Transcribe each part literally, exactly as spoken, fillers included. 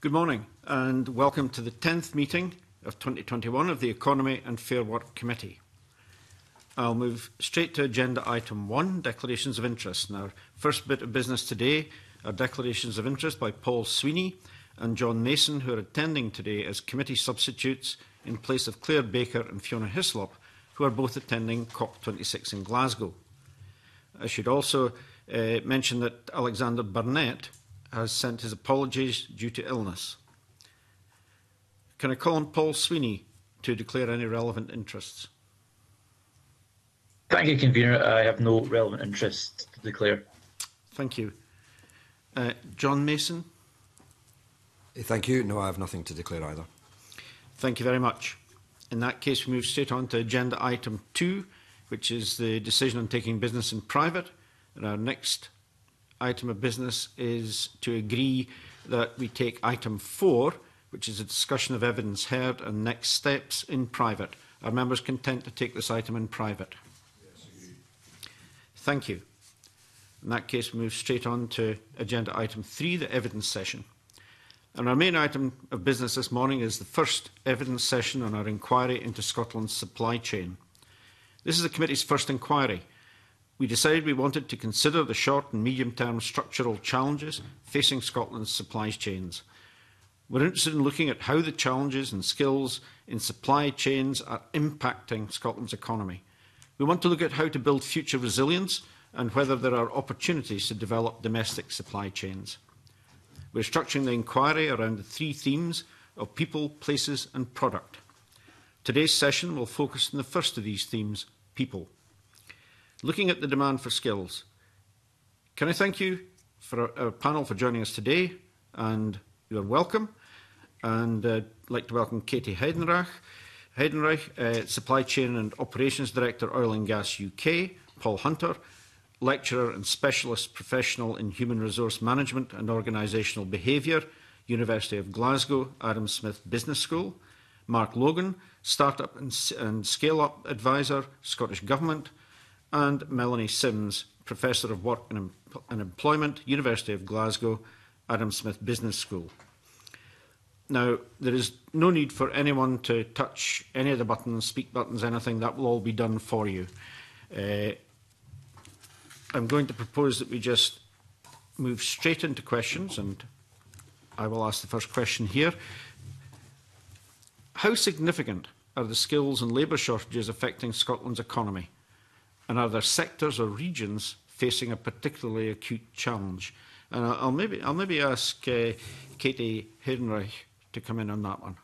Good morning and welcome to the tenth meeting of twenty twenty-one of the Economy and Fair Work Committee. I'll move straight to agenda item one, declarations of interest. And our first bit of business today are declarations of interest by Paul Sweeney and John Mason, who are attending today as committee substitutes in place of Claire Baker and Fiona Hislop, who are both attending COP twenty-six in Glasgow. I should also uh, mention that Alexander Burnett has sent his apologies due to illness. Can I call on Paul Sweeney to declare any relevant interests? Thank you, Convener. I have no relevant interest to declare. Thank you. Uh, John Mason? Thank you. No, I have nothing to declare either. Thank you very much. In that case, we move straight on to agenda item two, which is the decision on taking business in private. And our next item of business is to agree that we take item four, which is a discussion of evidence heard and next steps in private. Are members content to take this item in private? Yes, agreed. Thank you. In that case, we move straight on to agenda item three, the evidence session. And our main item of business this morning is the first evidence session on our inquiry into Scotland's supply chain. This is the committee's first inquiry. We decided we wanted to consider the short and medium-term structural challenges facing Scotland's supply chains. We're interested in looking at how the challenges and skills in supply chains are impacting Scotland's economy. We want to look at how to build future resilience and whether there are opportunities to develop domestic supply chains. We're structuring the inquiry around the three themes of people, places and product. Today's session will focus on the first of these themes, people. Looking at the demand for skills. Can I thank you for our, our panel for joining us today, and you're welcome. And uh, I'd like to welcome Katie Heidenreich, Heidenreich uh, Supply Chain and Operations Director, Oil and Gas U K, Paul Hunter, Lecturer and Specialist Professional in Human Resource Management and Organisational Behaviour, University of Glasgow, Adam Smith Business School, Mark Logan, Startup and, and Scale-Up Advisor, Scottish Government, and Melanie Sims, Professor of Work and, em and Employment, University of Glasgow, Adam Smith Business School. Now, there is no need for anyone to touch any of the buttons, speak buttons, anything. That will all be done for you. Uh, I'm going to propose that we just move straight into questions, and I will ask the first question here. How significant are the skills and labour shortages affecting Scotland's economy? And are there sectors or regions facing a particularly acute challenge? And I'll maybe, I'll maybe ask uh, Katie Heidenreich to come in on that one.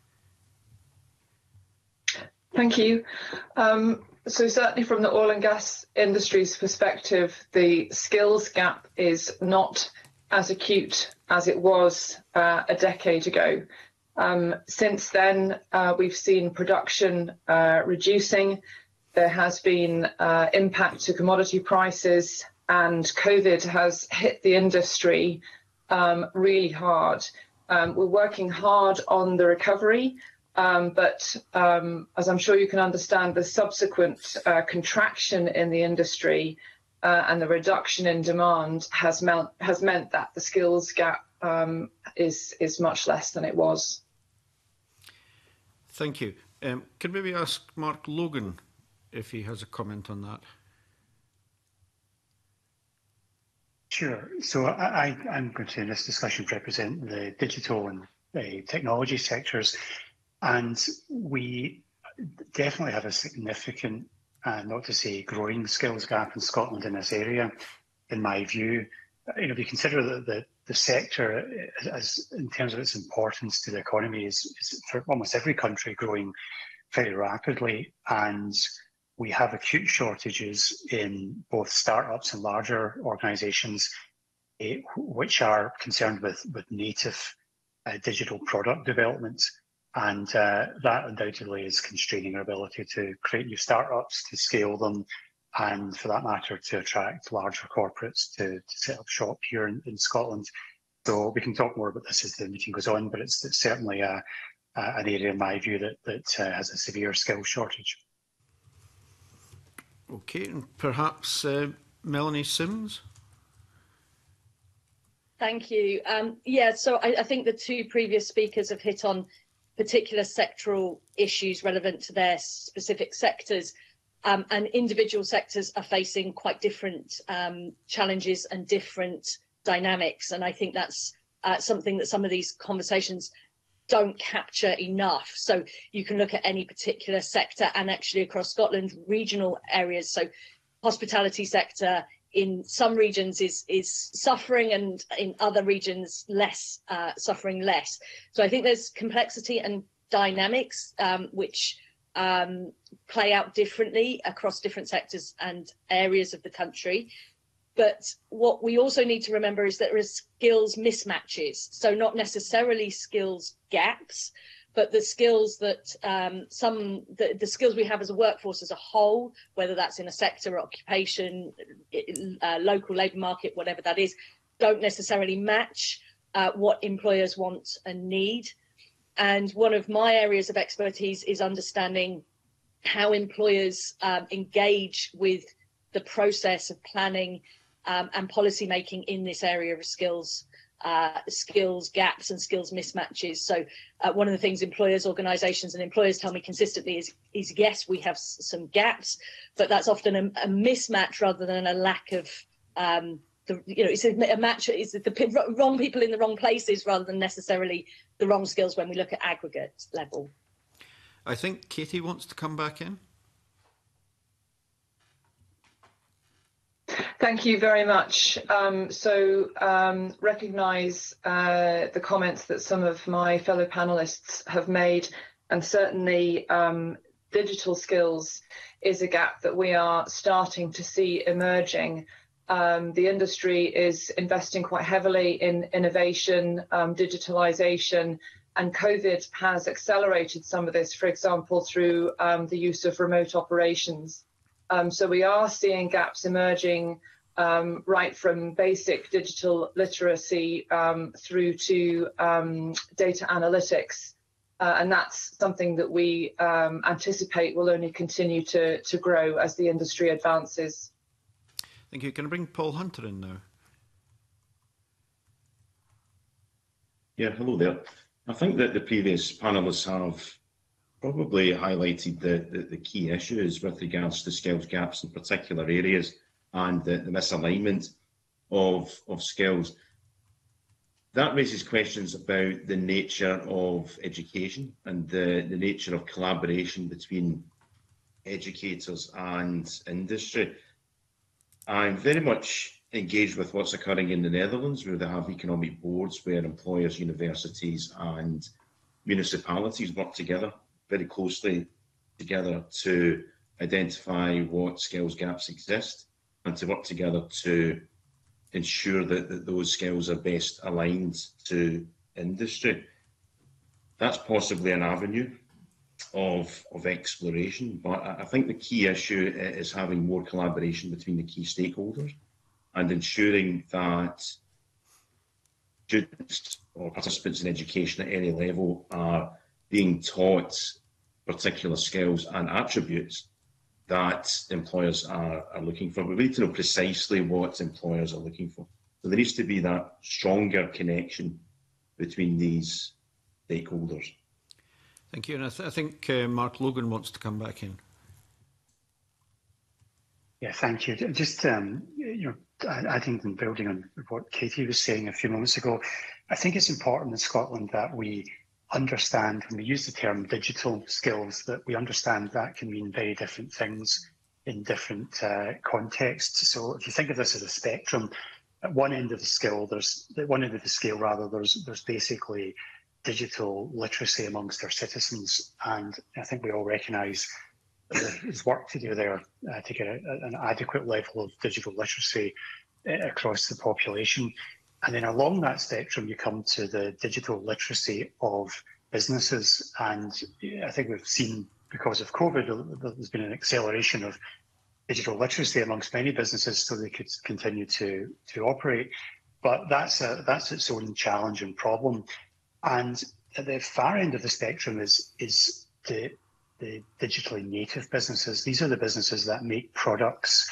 Thank you. Um, so certainly from the oil and gas industry's perspective, the skills gap is not as acute as it was uh, a decade ago. Um, since then, uh, we've seen production uh, reducing. There has been uh, impact to commodity prices, and COVID has hit the industry um, really hard. Um, we're working hard on the recovery, um, but um, as I'm sure you can understand, the subsequent uh, contraction in the industry uh, and the reduction in demand has, meant has meant that the skills gap um, is, is much less than it was. Thank you. Um, can maybe ask Mark Logan if he has a comment on that? Sure. So I, I, I'm going to, in this discussion, represent the digital and uh, technology sectors. And we definitely have a significant, uh, not to say growing, skills gap in Scotland in this area, in my view. You know, if you consider that the, the sector, as in terms of its importance to the economy, is, is for almost every country growing very rapidly. And we have acute shortages in both startups and larger organisations, uh, which are concerned with, with native uh, digital product development. And uh, that undoubtedly is constraining our ability to create new startups, to scale them, and for that matter, to attract larger corporates to, to set up shop here in, in Scotland. So we can talk more about this as the meeting goes on, but it's, it's certainly a, a, an area, in my view, that, that uh, has a severe skills shortage. Okay, and perhaps uh, Melanie Sims? Thank you. Um, yeah, so I, I think the two previous speakers have hit on particular sectoral issues relevant to their specific sectors, um, and individual sectors are facing quite different um, challenges and different dynamics. And I think that's uh, something that some of these conversations don't capture enough. So you can look at any particular sector, and actually across Scotland, regional areas. So hospitality sector in some regions is is suffering, and in other regions less, uh, suffering less. So I think there's complexity and dynamics um, which um, play out differently across different sectors and areas of the country. But what we also need to remember is that there are skills mismatches. So not necessarily skills gaps, but the skills that um, some, the, the skills we have as a workforce as a whole, whether that's in a sector, occupation, uh, local labour market, whatever that is, don't necessarily match uh, what employers want and need. And one of my areas of expertise is understanding how employers um, engage with the process of planning um, and policy making in this area of skills uh, skills gaps and skills mismatches. So uh, one of the things employers, organisations and employers tell me consistently is, is yes, we have s- some gaps, but that's often a, a mismatch rather than a lack of, um, the, you know, it's a, a match, is the p- wrong people in the wrong places rather than necessarily the wrong skills when we look at aggregate level. I think Katie wants to come back in. Thank you very much. Um, so um, recognise uh, the comments that some of my fellow panellists have made, and certainly um, digital skills is a gap that we are starting to see emerging. Um, the industry is investing quite heavily in innovation, um, digitalisation, and COVID has accelerated some of this, for example, through um, the use of remote operations. Um, so we are seeing gaps emerging um, right from basic digital literacy um, through to um, data analytics. Uh, and that's something that we um, anticipate will only continue to, to grow as the industry advances. Thank you. Can I bring Paul Hunter in now? Yeah, hello there. I think that the previous panellists have probably highlighted the, the, the key issues with regards to skills gaps in particular areas and the, the misalignment of, of skills. That raises questions about the nature of education and the, the nature of collaboration between educators and industry. I'm very much engaged with what's occurring in the Netherlands, where they have economic boards where employers, universities and municipalities work together very closely together to identify what skills gaps exist and to work together to ensure that, that those skills are best aligned to industry. That's possibly an avenue of, of exploration, but I think the key issue is having more collaboration between the key stakeholders and ensuring that students or participants in education at any level are being taught particular skills and attributes that employers are, are looking for. We need to know precisely what employers are looking for. So there needs to be that stronger connection between these stakeholders. Thank you. And I, th I think uh, Mark Logan wants to come back in. Yeah, thank you. Just, um, you know, I, I think in building on what Katie was saying a few moments ago, I think it's important in Scotland that we understand, when we use the term digital skills, that we understand that can mean very different things in different uh, contexts. So if you think of this as a spectrum, at one end of the skill, there's at one end of the scale rather, there's there's basically digital literacy amongst our citizens, and I think we all recognise there's work to do there uh, to get a, an adequate level of digital literacy uh, across the population. And then along that spectrum, you come to the digital literacy of businesses. And I think we've seen, because of COVID, there's been an acceleration of digital literacy amongst many businesses so they could continue to, to operate. But that's, a, that's its own challenge and problem. And at the far end of the spectrum is, is the, the digitally native businesses. These are the businesses that make products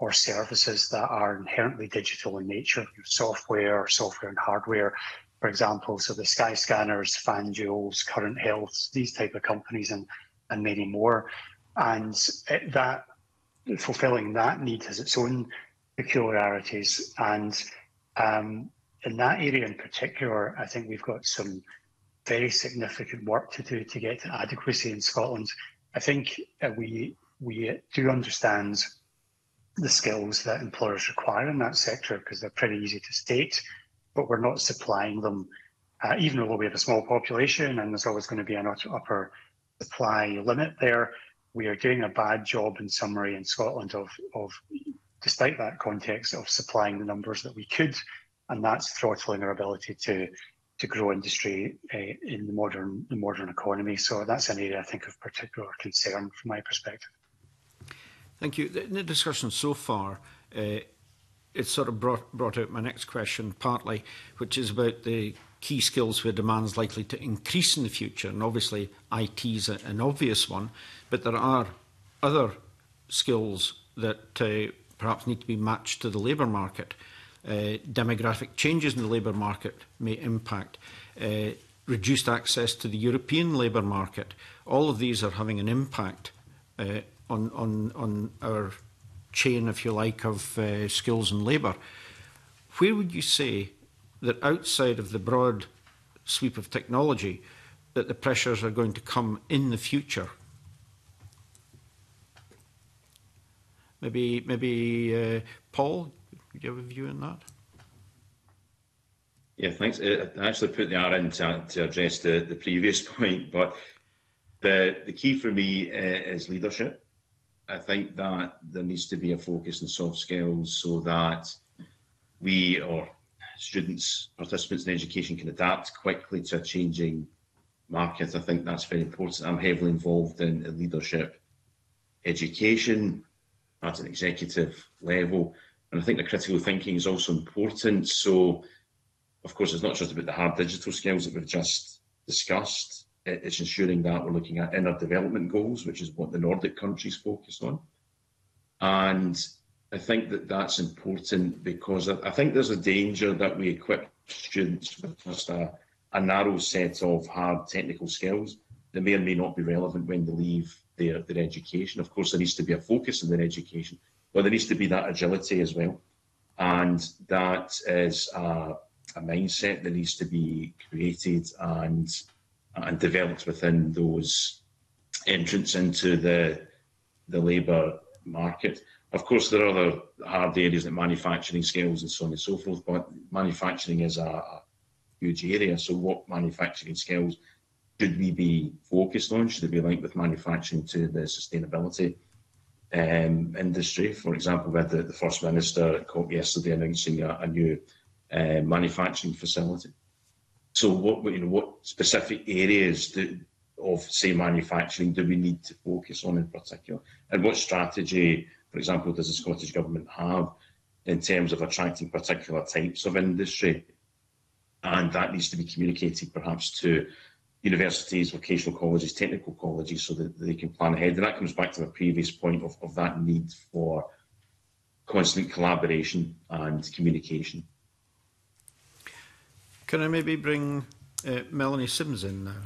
or services that are inherently digital in nature, software, software and hardware, for example. So the Skyscanners, FanDuels, Current Health, these type of companies, and, and many more. And it, that fulfilling that need has its own peculiarities. And um, in that area in particular, I think we've got some very significant work to do to get to adequacy in Scotland. I think uh, we we do understand the skills that employers require in that sector because they're pretty easy to state, but we're not supplying them, uh, even though we have a small population and there's always going to be an upper supply limit there. We are doing a bad job, in summary, in Scotland of, of, despite that context, of supplying the numbers that we could, and that's throttling our ability to to grow industry uh, in the modern the modern economy. So that's an area I think of particular concern from my perspective. Thank you. In the discussion so far, uh, it sort of brought brought out my next question partly, which is about the key skills where demand is likely to increase in the future, and obviously I T is an obvious one, but there are other skills that uh, perhaps need to be matched to the labour market. Uh, demographic changes in the labour market may impact. Uh, reduced access to the European labour market. All of these are having an impact uh, on, on, on our chain, if you like, of uh, skills and labour. Where would you say that outside of the broad sweep of technology that the pressures are going to come in the future? Maybe, maybe uh, Paul, do you have a view on that? Yeah, thanks. I actually put the R in to, to address the, the previous point, but the, the key for me uh, is leadership. I think that there needs to be a focus on soft skills so that we, or students, participants in education, can adapt quickly to a changing market. I think that's very important. I'm heavily involved in, in leadership education at an executive level. And I think the critical thinking is also important. So, of course, it's not just about the hard digital skills that we've just discussed. It's ensuring that we're looking at inner development goals, which is what the Nordic countries focus on. And I think that that's important because I think there's a danger that we equip students with just a, a narrow set of hard technical skills that may or may not be relevant when they leave their, their education. Of course, there needs to be a focus in their education, but there needs to be that agility as well. And that is a, a mindset that needs to be created and, and developed within those entrants into the, the labour market. Of course, there are other hard areas like manufacturing skills and so on and so forth, but manufacturing is a, a huge area. So what manufacturing skills should we be focused on? Should it be linked with manufacturing to the sustainability um, industry? For example, we had the, the First Minister at COP yesterday announcing a, a new uh, manufacturing facility. So what, you know, what specific areas do, of, say, manufacturing do we need to focus on in particular? And what strategy, for example, does the Scottish Government have in terms of attracting particular types of industry? And that needs to be communicated perhaps to universities, vocational colleges, technical colleges, so that they can plan ahead. And that comes back to the previous point of, of that need for constant collaboration and communication. Can I maybe bring uh, Melanie Sims in now?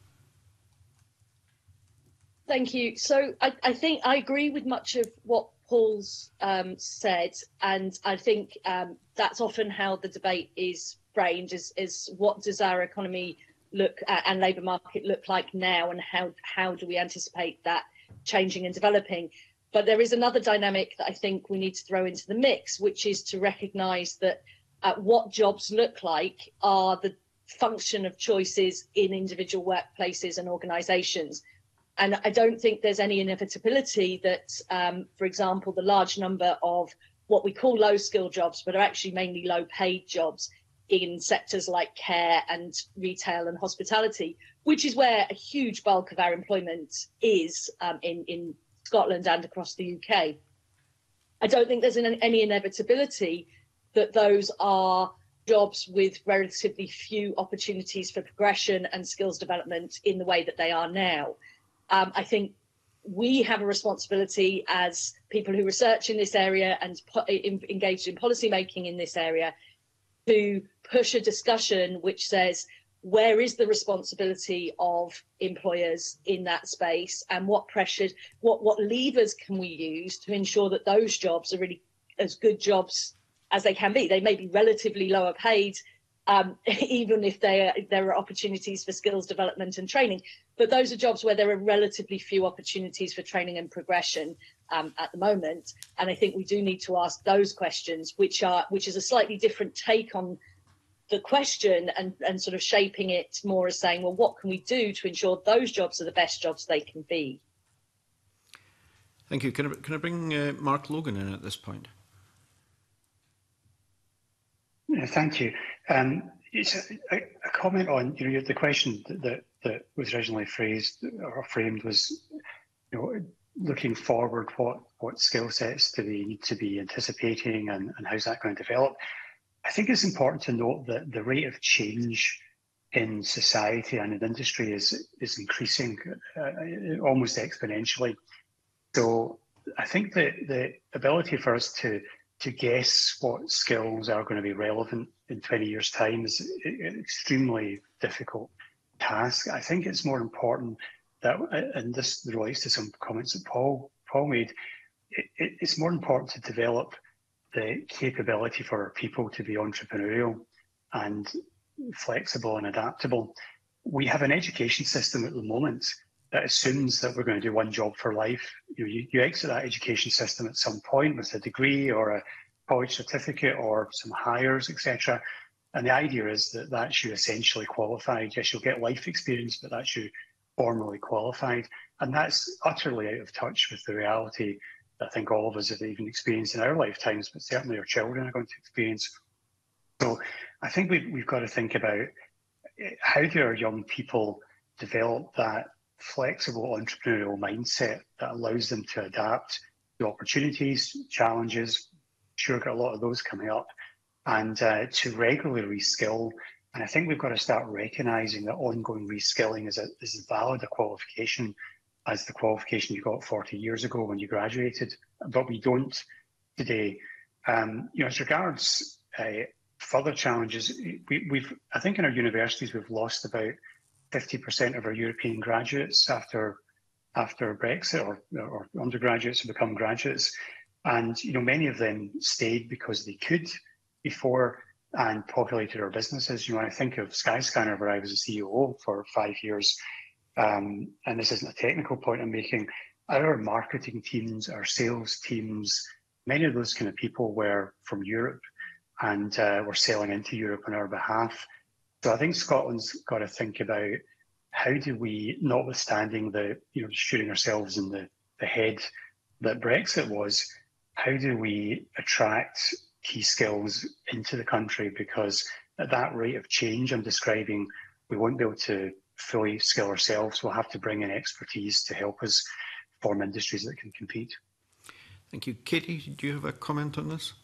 Thank you. So I, I think I agree with much of what Paul's um, said, and I think um, that's often how the debate is framed: is, is what does our economy look at and labour market look like now, and how how do we anticipate that changing and developing? But there is another dynamic that I think we need to throw into the mix, which is to recognise that uh, what jobs look like are the function of choices in individual workplaces and organisations. And I don't think there's any inevitability that, um, for example, the large number of what we call low-skill jobs, but are actually mainly low-paid jobs in sectors like care and retail and hospitality, which is where a huge bulk of our employment is um, in, in Scotland and across the U K. I don't think there's an, any inevitability that those are jobs with relatively few opportunities for progression and skills development in the way that they are now. Um, I think we have a responsibility as people who research in this area and po- in, engaged in policy making in this area to push a discussion which says, where is the responsibility of employers in that space, and what pressures, what, what levers can we use to ensure that those jobs are really as good jobs as they can be? They may be relatively lower paid, um, even if they are, there are opportunities for skills development and training, but those are jobs where there are relatively few opportunities for training and progression um, at the moment. And I think we do need to ask those questions, which are which is a slightly different take on the question, and, and sort of shaping it more as saying, well, what can we do to ensure those jobs are the best jobs they can be? Thank you. Can I, can I bring uh, Mark Logan in at this point? Yeah, thank you. Um, it's a, a comment on, you know, the question that, that, that was originally phrased or framed was, you know, looking forward, what, what skill sets do we need to be anticipating, and, and how's that going to develop? I think it's important to note that the rate of change in society and in industry is is increasing uh, almost exponentially. So I think that the ability for us to to guess what skills are going to be relevant in twenty years' time is an extremely difficult task. I think it's more important that, and this relates to some comments that Paul Paul made, it, it, it's more important to develop the capability for our people to be entrepreneurial and flexible and adaptable. We have an education system at the moment that assumes that we're going to do one job for life. You know, you, you exit that education system at some point with a degree or a college certificate or some hires, et cetera. And the idea is that that's you essentially qualified. Yes, you'll get life experience, but that's you formally qualified. And that's utterly out of touch with the reality I think all of us have even experienced in our lifetimes, but certainly our children are going to experience. So I think we've, we've got to think about how do our young people develop that flexible entrepreneurial mindset that allows them to adapt to opportunities, challenges, sure got a lot of those coming up, and uh, to regularly reskill. And I think we've got to start recognising that ongoing reskilling is, a, is as valid a qualification as the qualification you got forty years ago when you graduated, but we don't today. Um, you know, as regards uh, further challenges, we, we've, I think in our universities, we've lost about fifty percent of our European graduates after after Brexit, or, or undergraduates have become graduates. And, you know, many of them stayed because they could before and populated our businesses. You know, I think of Skyscanner, where I was a C E O for five years. Um, and this isn't a technical point I'm making, our marketing teams, our sales teams, many of those kind of people were from Europe and uh, were selling into Europe on our behalf. So I think Scotland's got to think about how do we, notwithstanding the, you know, shooting ourselves in the, the head that Brexit was, how do we attract key skills into the country? Because at that rate of change I'm describing, we won't be able to fully skill ourselves. We'll have to bring in expertise to help us form industries that can compete. Thank you. Katie, do you have a comment on this?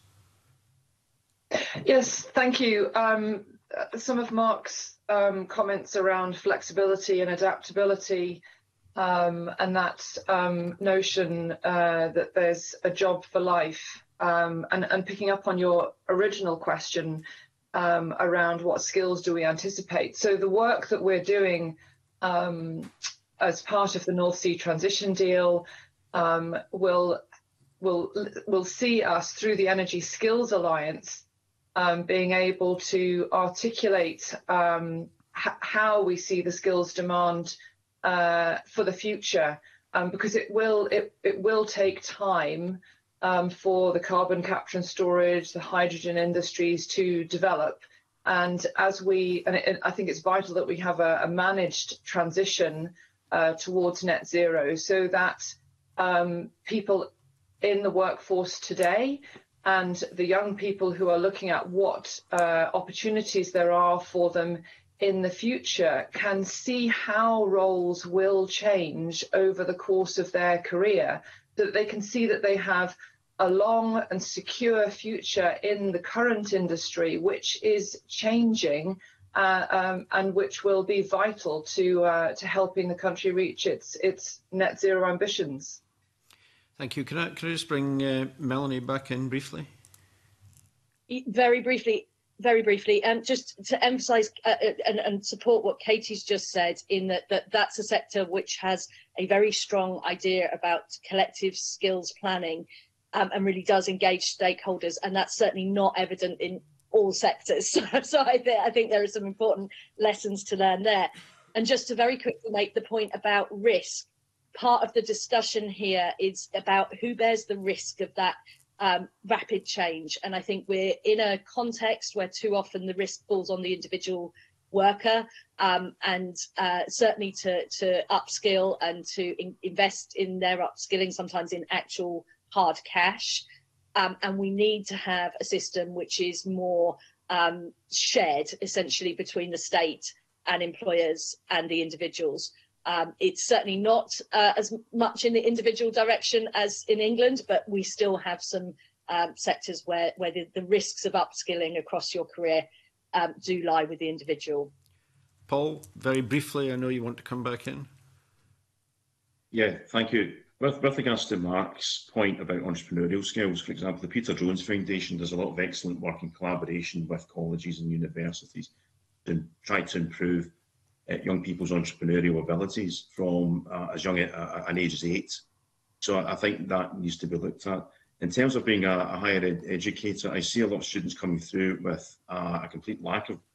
Yes, thank you. Um, some of Mark's um, comments around flexibility and adaptability, um, and that um, notion uh, that there's a job for life, um, and, and picking up on your original question, Um, around what skills do we anticipate. So the work that we're doing um, as part of the North Sea Transition Deal um, will, will, will see us through the Energy Skills Alliance um, being able to articulate um, how we see the skills demand uh, for the future, um, because it will, it, it will take time Um, for the carbon capture and storage, the hydrogen industries to develop. And as we, and it, I think it's vital that we have a, a managed transition uh, towards net zero, so that um, people in the workforce today and the young people who are looking at what uh, opportunities there are for them in the future can see how roles will change over the course of their career, so that they can see that they have a long and secure future in the current industry, which is changing uh, um, and which will be vital to uh, to helping the country reach its its net zero ambitions. Thank you. Can I, can I just bring uh, Melanie back in briefly? Very briefly, very briefly, and um, just to emphasise uh, and, and support what Katie's just said, in that, that that's a sector which has a very strong idea about collective skills planning um, and really does engage stakeholders, and that's certainly not evident in all sectors. So, so I, th I think there are some important lessons to learn there. And just to very quickly make the point about risk, part of the discussion here is about who bears the risk of that um, rapid change. And I think we're in a context where too often the risk falls on the individual worker, um, and uh, certainly to, to upskill and to in invest in their upskilling, sometimes in actual hard cash. Um, and we need to have a system which is more um, shared, essentially, between the state and employers and the individuals. Um, it's certainly not uh, as much in the individual direction as in England, but we still have some um, sectors where, where the, the risks of upskilling across your career um, do lie with the individual. Paul, very briefly, I know you want to come back in. Yeah, thank you. With, with regards to Mark's point about entrepreneurial skills, for example, the Peter Jones Foundation does a lot of excellent work in collaboration with colleges and universities to try to improve uh, young people's entrepreneurial abilities from uh, as young a, a, an age as eight. So I think that needs to be looked at. In terms of being a, a higher ed educator, I see a lot of students coming through with uh, a complete lack of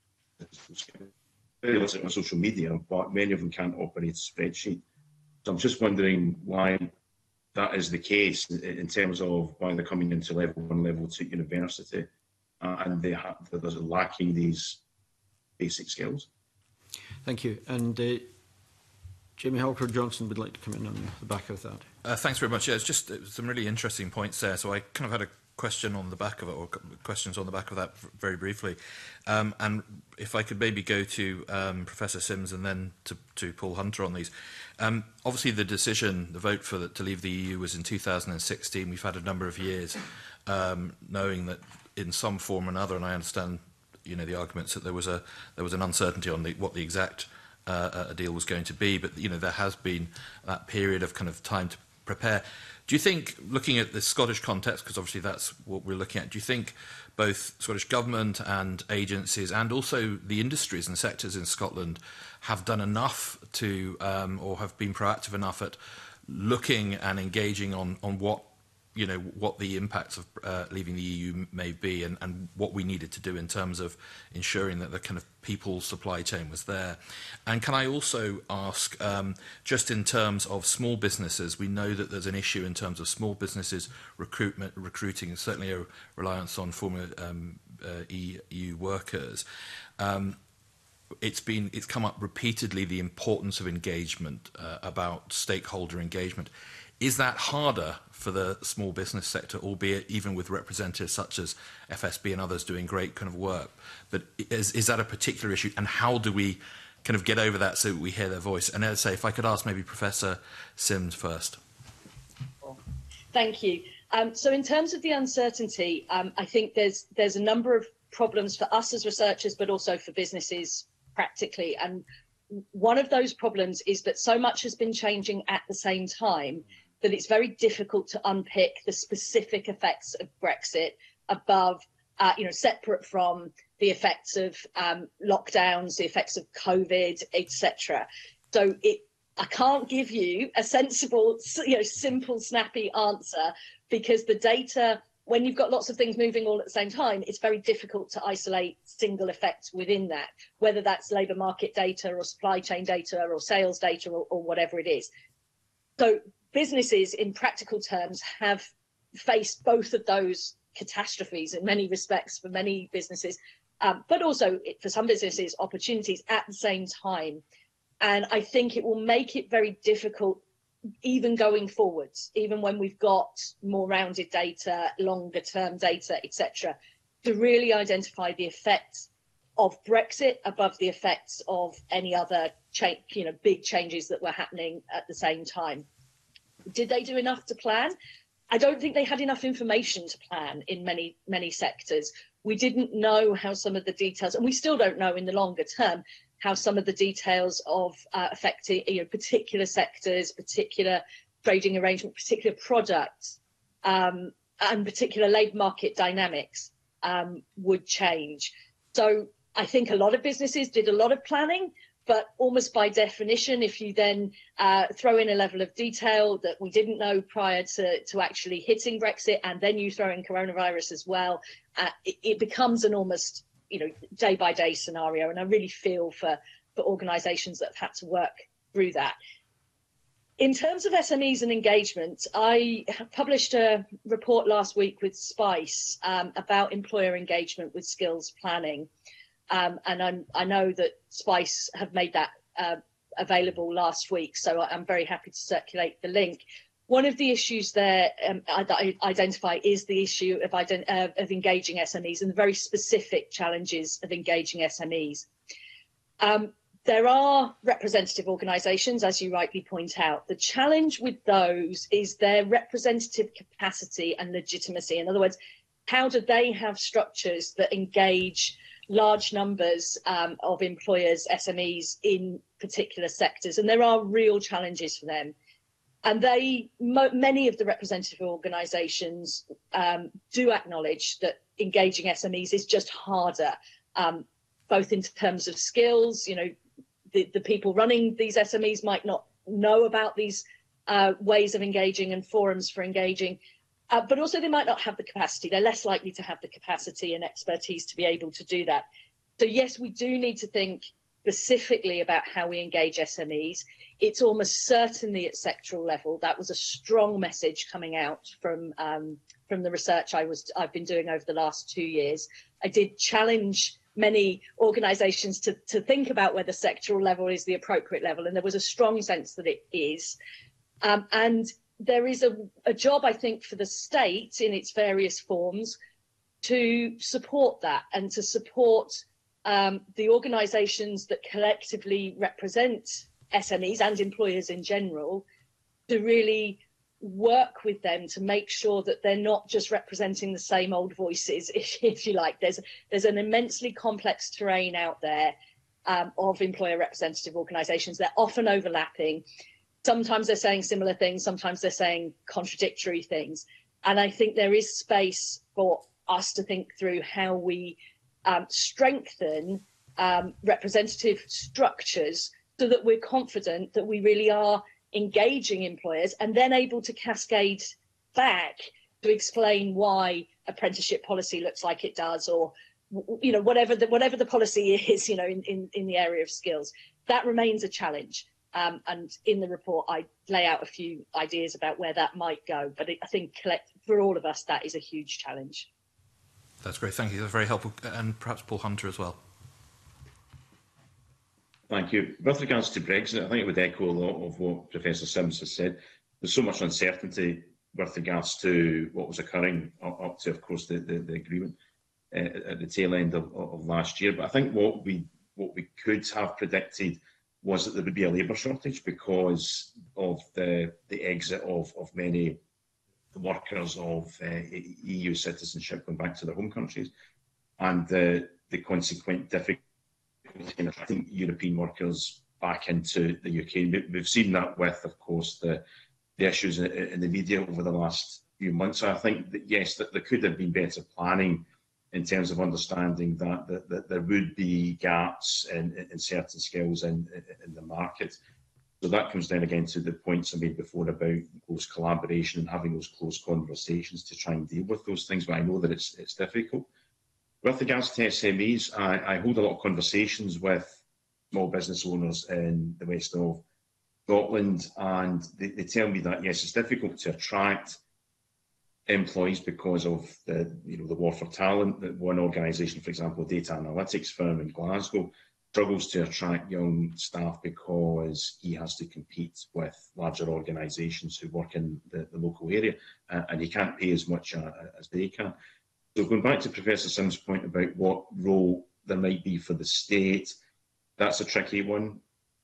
skills on social media, but many of them can't operate a spreadsheet. So I'm just wondering why that is the case in terms of why they're coming into level one, level two university, uh, and they have, they're lacking these basic skills. Thank you. And uh, Jamie Halker-Johnson would like to come in on the back of that. Uh, thanks very much. Yeah, it's just it was some really interesting points there. So I kind of had a question on the back of it, or questions on the back of that very briefly. Um, and if I could maybe go to um, Professor Sims and then to, to Paul Hunter on these. Um, obviously, the decision, the vote for the, to leave the E U was in two thousand sixteen. We've had a number of years um, knowing that in some form or another, and I understand, you know, the arguments that there was a there was an uncertainty on the, what the exact uh, deal was going to be, but you know, there has been that period of kind of time to prepare. Do you think, looking at the Scottish context, because obviously that's what we're looking at, do you think both Scottish Government and agencies and also the industries and sectors in Scotland have done enough to, um, or have been proactive enough at looking and engaging on, on what, you know, what the impacts of uh, leaving the E U may be, and, and what we needed to do in terms of ensuring that the kind of people supply chain was there? And can I also ask, um, just in terms of small businesses, we know that there's an issue in terms of small businesses recruitment, recruiting, and certainly a reliance on former um, uh, E U workers. Um, it's been it's come up repeatedly, the importance of engagement, uh, about stakeholder engagement. Is that harder for the small business sector, albeit even with representatives such as F S B and others doing great kind of work? But is, is that a particular issue, and how do we kind of get over that so that we hear their voice? And as I say, if I could ask maybe Professor Sims first. Thank you. Um, so in terms of the uncertainty, um, I think there's there's a number of problems for us as researchers, but also for businesses practically. And one of those problems is that so much has been changing at the same time that it's very difficult to unpick the specific effects of Brexit above, uh, you know, separate from the effects of um, lockdowns, the effects of COVID, et cetera. So it, I can't give you a sensible, you know, simple, snappy answer, because the data, when you've got lots of things moving all at the same time, it's very difficult to isolate single effects within that, whether that's labour market data or supply chain data or sales data or, or whatever it is. So businesses, in practical terms, have faced both of those catastrophes in many respects for many businesses, um, but also for some businesses, opportunities at the same time. And I think it will make it very difficult, even going forwards, even when we've got more rounded data, longer term data, et cetera, to really identify the effects of Brexit above the effects of any other cha- you know, big changes that were happening at the same time. Did they do enough to plan? I don't think they had enough information to plan in many, many sectors. We didn't know how some of the details, and we still don't know in the longer term, how some of the details of uh, affecting you know, particular sectors, particular trading arrangement, particular products, um, and particular labour market dynamics um, would change. So I think a lot of businesses did a lot of planning, but almost by definition, if you then uh, throw in a level of detail that we didn't know prior to, to actually hitting Brexit, and then you throw in coronavirus as well, uh, it, it becomes an almost you know day by day scenario. And I really feel for, for organisations that have had to work through that. In terms of S M Es and engagement, I published a report last week with SPICE um, about employer engagement with skills planning. Um, and I'm, I know that SPICE have made that uh, available last week, so I'm very happy to circulate the link. One of the issues there um, I, I identify is the issue of, ident uh, of engaging S M Es and the very specific challenges of engaging S M Es. Um, there are representative organisations, as you rightly point out. The challenge with those is their representative capacity and legitimacy. In other words, how do they have structures that engage large numbers um, of employers, S M Es in particular sectors? And there are real challenges for them. And they, mo many of the representative organisations um, do acknowledge that engaging S M Es is just harder, um, both in terms of skills. You know, the, the people running these S M Es might not know about these uh, ways of engaging and forums for engaging. Uh, but also they might not have the capacity. They're less likely to have the capacity and expertise to be able to do that. So yes, we do need to think specifically about how we engage S M Es. It's almost certainly at sectoral level. That was a strong message coming out from um, from the research I was I've been doing over the last two years. I did challenge many organisations to to think about whether sectoral level is the appropriate level, and there was a strong sense that it is. Um, and there is a, a job, I think, for the state in its various forms to support that and to support um, the organisations that collectively represent S M Es and employers in general, to really work with them to make sure that they're not just representing the same old voices, if, if you like. There's, there's an immensely complex terrain out there um, of employer representative organisations. They're often overlapping. Sometimes they're saying similar things, sometimes they're saying contradictory things. And I think there is space for us to think through how we um, strengthen um, representative structures so that we're confident that we really are engaging employers and then able to cascade back to explain why apprenticeship policy looks like it does, or you know whatever the, whatever the policy is, you know, in, in, in the area of skills. That remains a challenge. Um, and in the report, I lay out a few ideas about where that might go. But I think collect, for all of us, that is a huge challenge. That's great. Thank you. That's very helpful. And perhaps Paul Hunter as well. Thank you. With regards to Brexit, I think it would echo a lot of what Professor Sims has said. There's so much uncertainty with regards to what was occurring up to, of course, the, the, the agreement uh, at the tail end of, of last year. But I think what we what we could have predicted was that there would be a labour shortage because of the, the exit of, of many workers of uh, E U citizenship going back to their home countries, and the, the consequent difficulty in attracting European workers back into the U K. We've seen that with, of course, the, the issues in, in the media over the last few months. So I think that, yes, that there could have been better planning in terms of understanding that, that, that there would be gaps in, in certain skills in, in the market. So that comes down again to the points I made before about close collaboration and having those close conversations to try and deal with those things, but I know that it's, it's difficult. With regards to S M Es, I, I hold a lot of conversations with small business owners in the west of Scotland, and they, they tell me that, yes, it's difficult to attract employees because of the, you know, the war for talent. That one organisation, for example, a data analytics firm in Glasgow, struggles to attract young staff because he has to compete with larger organisations who work in the, the local area, uh, and he can't pay as much uh, as they can. So going back to Professor Sims' point about what role there might be for the state, that's a tricky one.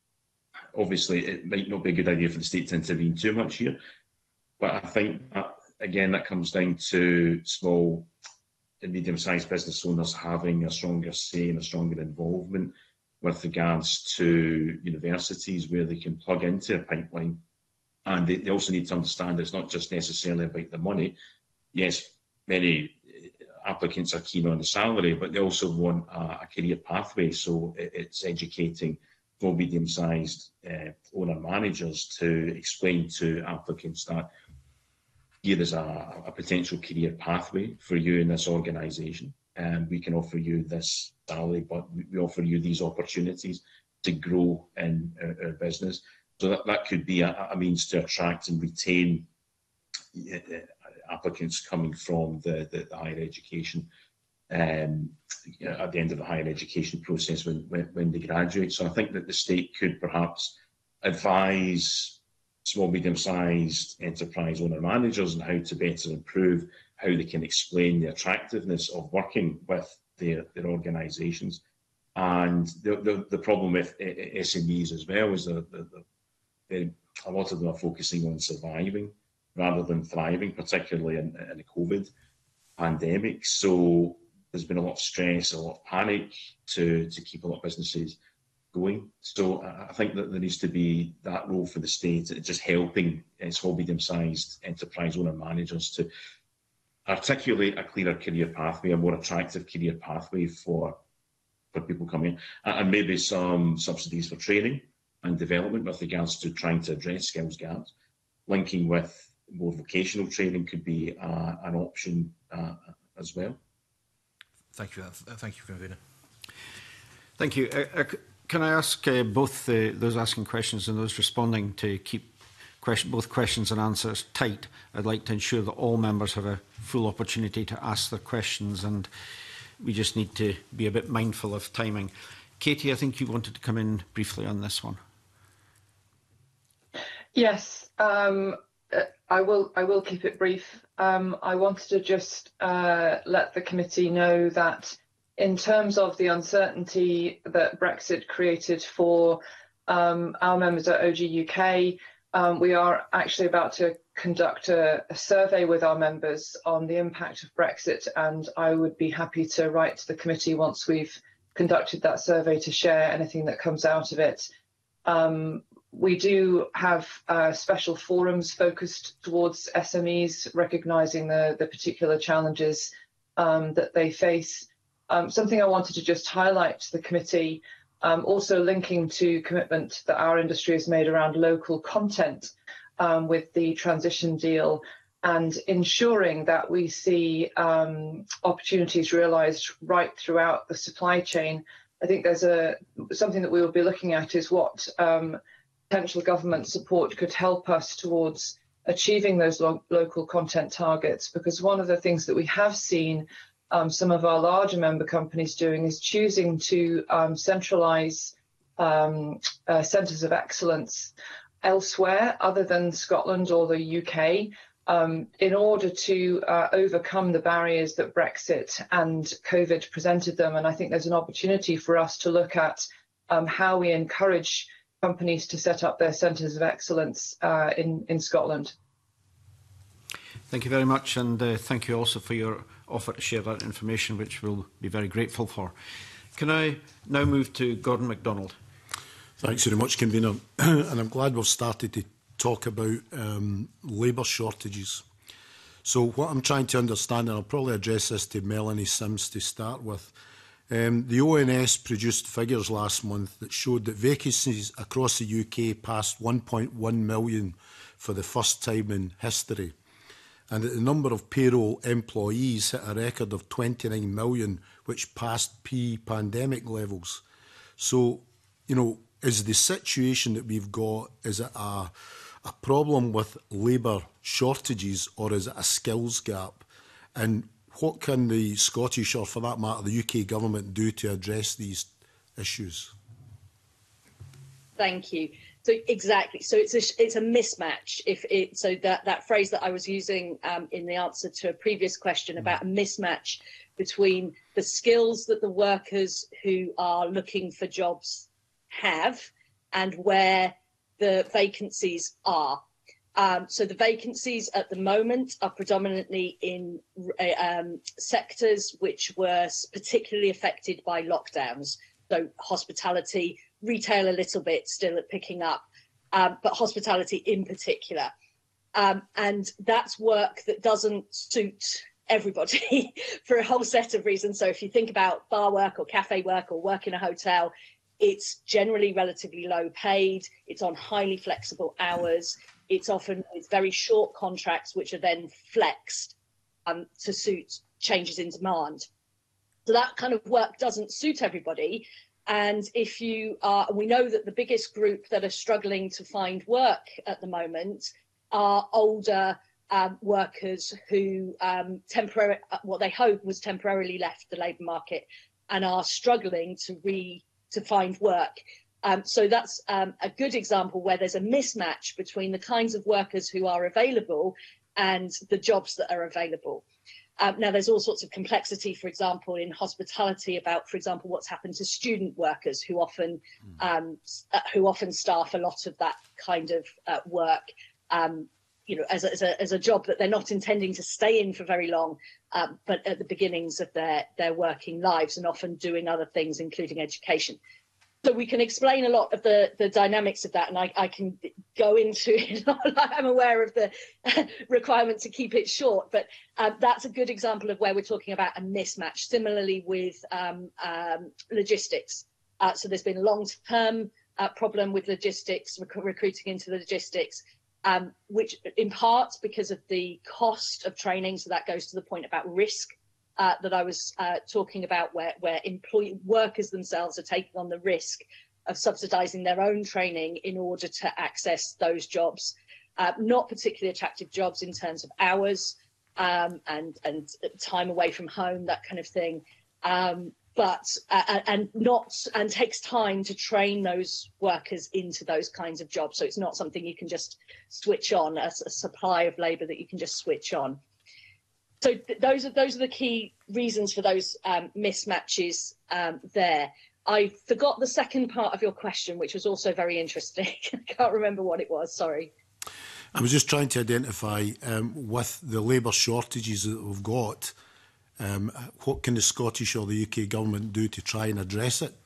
Obviously, it might not be a good idea for the state to intervene too much here, but I think that again, that comes down to small and medium-sized business owners having a stronger say and a stronger involvement with regards to universities where they can plug into a pipeline. And they, they also need to understand it's not just necessarily about the money. Yes, many applicants are keen on the salary, but they also want a, a career pathway. So it, it's educating small, medium-sized uh, owner-managers to explain to applicants that here is a, a potential career pathway for you in this organisation, and we can offer you this salary, but we offer you these opportunities to grow in our, our business. So that, that could be a, a means to attract and retain applicants coming from the, the, the higher education um, at the end of the higher education process when, when, when they graduate. So I think that the state could perhaps advise small, medium-sized enterprise owner-managers on how to better improve how they can explain the attractiveness of working with their, their organisations. And the, the, the problem with S M Es as well is that the, the, the, a lot of them are focusing on surviving rather than thriving, particularly in, in the COVID pandemic. So there's been a lot of stress, a lot of panic to, to keep a lot of businesses going. So I think that there needs to be that role for the state, just helping small, medium-sized enterprise owner managers to articulate a clearer career pathway, a more attractive career pathway for, for people coming in, and maybe some subsidies for training and development with regards to trying to address skills gaps. Linking with more vocational training could be uh, an option uh, as well. Thank you. Thank you, Convener. Thank you. Uh, uh, can I ask uh, both uh, those asking questions and those responding to keep question, both questions and answers tight? I'd like to ensure that all members have a full opportunity to ask their questions, and we just need to be a bit mindful of timing. Katie, I think you wanted to come in briefly on this one. Yes, um, I will. I will keep it brief. Um, I wanted to just uh, let the committee know that in terms of the uncertainty that Brexit created for um, our members at O G U K, um, we are actually about to conduct a, a survey with our members on the impact of Brexit, and I would be happy to write to the committee once we've conducted that survey to share anything that comes out of it. Um, we do have uh, special forums focused towards S M Es, recognising the, the particular challenges um, that they face. Um, something I wanted to just highlight to the committee, um, also linking to commitment that our industry has made around local content um, with the transition deal, and ensuring that we see um, opportunities realised right throughout the supply chain. I think there's a something that we will be looking at is what um, potential government support could help us towards achieving those lo local content targets, because one of the things that we have seen um, some of our larger member companies doing is choosing to um, centralise um, uh, centres of excellence elsewhere other than Scotland or the U K, Um, in order to uh, overcome the barriers that Brexit and COVID presented them. And I think there's an opportunity for us to look at um, how we encourage companies to set up their centres of excellence uh, in, in Scotland. Thank you very much, and uh, thank you also for your offer to share that information, which we'll be very grateful for. Can I now move to Gordon MacDonald? Thanks very much, Convener. And I'm glad we've started to talk about um, labour shortages. So what I'm trying to understand, and I'll probably address this to Melanie Sims to start with, um, the O N S produced figures last month that showed that vacancies across the U K passed one point one million for the first time in history, and that the number of payroll employees hit a record of twenty-nine million, which passed pre-pandemic levels. So, you know, is the situation that we've got, is it a a problem with labour shortages, or is it a skills gap? And what can the Scottish, or for that matter the U K government, do to address these issues? Thank you. So exactly. So it's a it's a mismatch. If it so that that phrase that I was using um, in the answer to a previous question about a mismatch between the skills that the workers who are looking for jobs have and where the vacancies are. Um, so the vacancies at the moment are predominantly in uh, um, sectors which were particularly affected by lockdowns. So hospitality, retail a little bit, still picking up, um, but hospitality in particular. Um, and that's work that doesn't suit everybody for a whole set of reasons. So if you think about bar work or cafe work or work in a hotel, it's generally relatively low paid. It's on highly flexible hours. It's often with very short contracts, which are then flexed um, to suit changes in demand. So that kind of work doesn't suit everybody. And if you are, we know that the biggest group that are struggling to find work at the moment are older um, workers who um, temporary, what they hope was temporarily left the labour market and are struggling to re to find work. Um, so that's um, a good example where there's a mismatch between the kinds of workers who are available and the jobs that are available. Um, now, there's all sorts of complexity, for example, in hospitality about, for example, what's happened to student workers who often um, uh, who often staff a lot of that kind of uh, work, um, you know, as a, as, a, as a job that they're not intending to stay in for very long, um, but at the beginnings of their, their working lives and often doing other things, including education. So we can explain a lot of the, the dynamics of that, and I, I can go into it. I'm aware of the requirement to keep it short, but um, that's a good example of where we're talking about a mismatch. Similarly with um, um, logistics. Uh, so there's been a long-term uh, problem with logistics, rec recruiting into the logistics, um, which in part because of the cost of training. So that goes to the point about risk. Uh, that I was uh, talking about, where, where employee workers themselves are taking on the risk of subsidising their own training in order to access those jobs. Uh, not particularly attractive jobs in terms of hours um, and, and time away from home, that kind of thing. Um, but uh, and not and takes time to train those workers into those kinds of jobs. So it's not something you can just switch on, a, a supply of labour that you can just switch on. So th those are those are the key reasons for those um, mismatches um, there. I forgot the second part of your question, which was also very interesting. I can't remember what it was, sorry. I was just trying to identify, um, with the labour shortages that we've got, um, what can the Scottish or the U K government do to try and address it?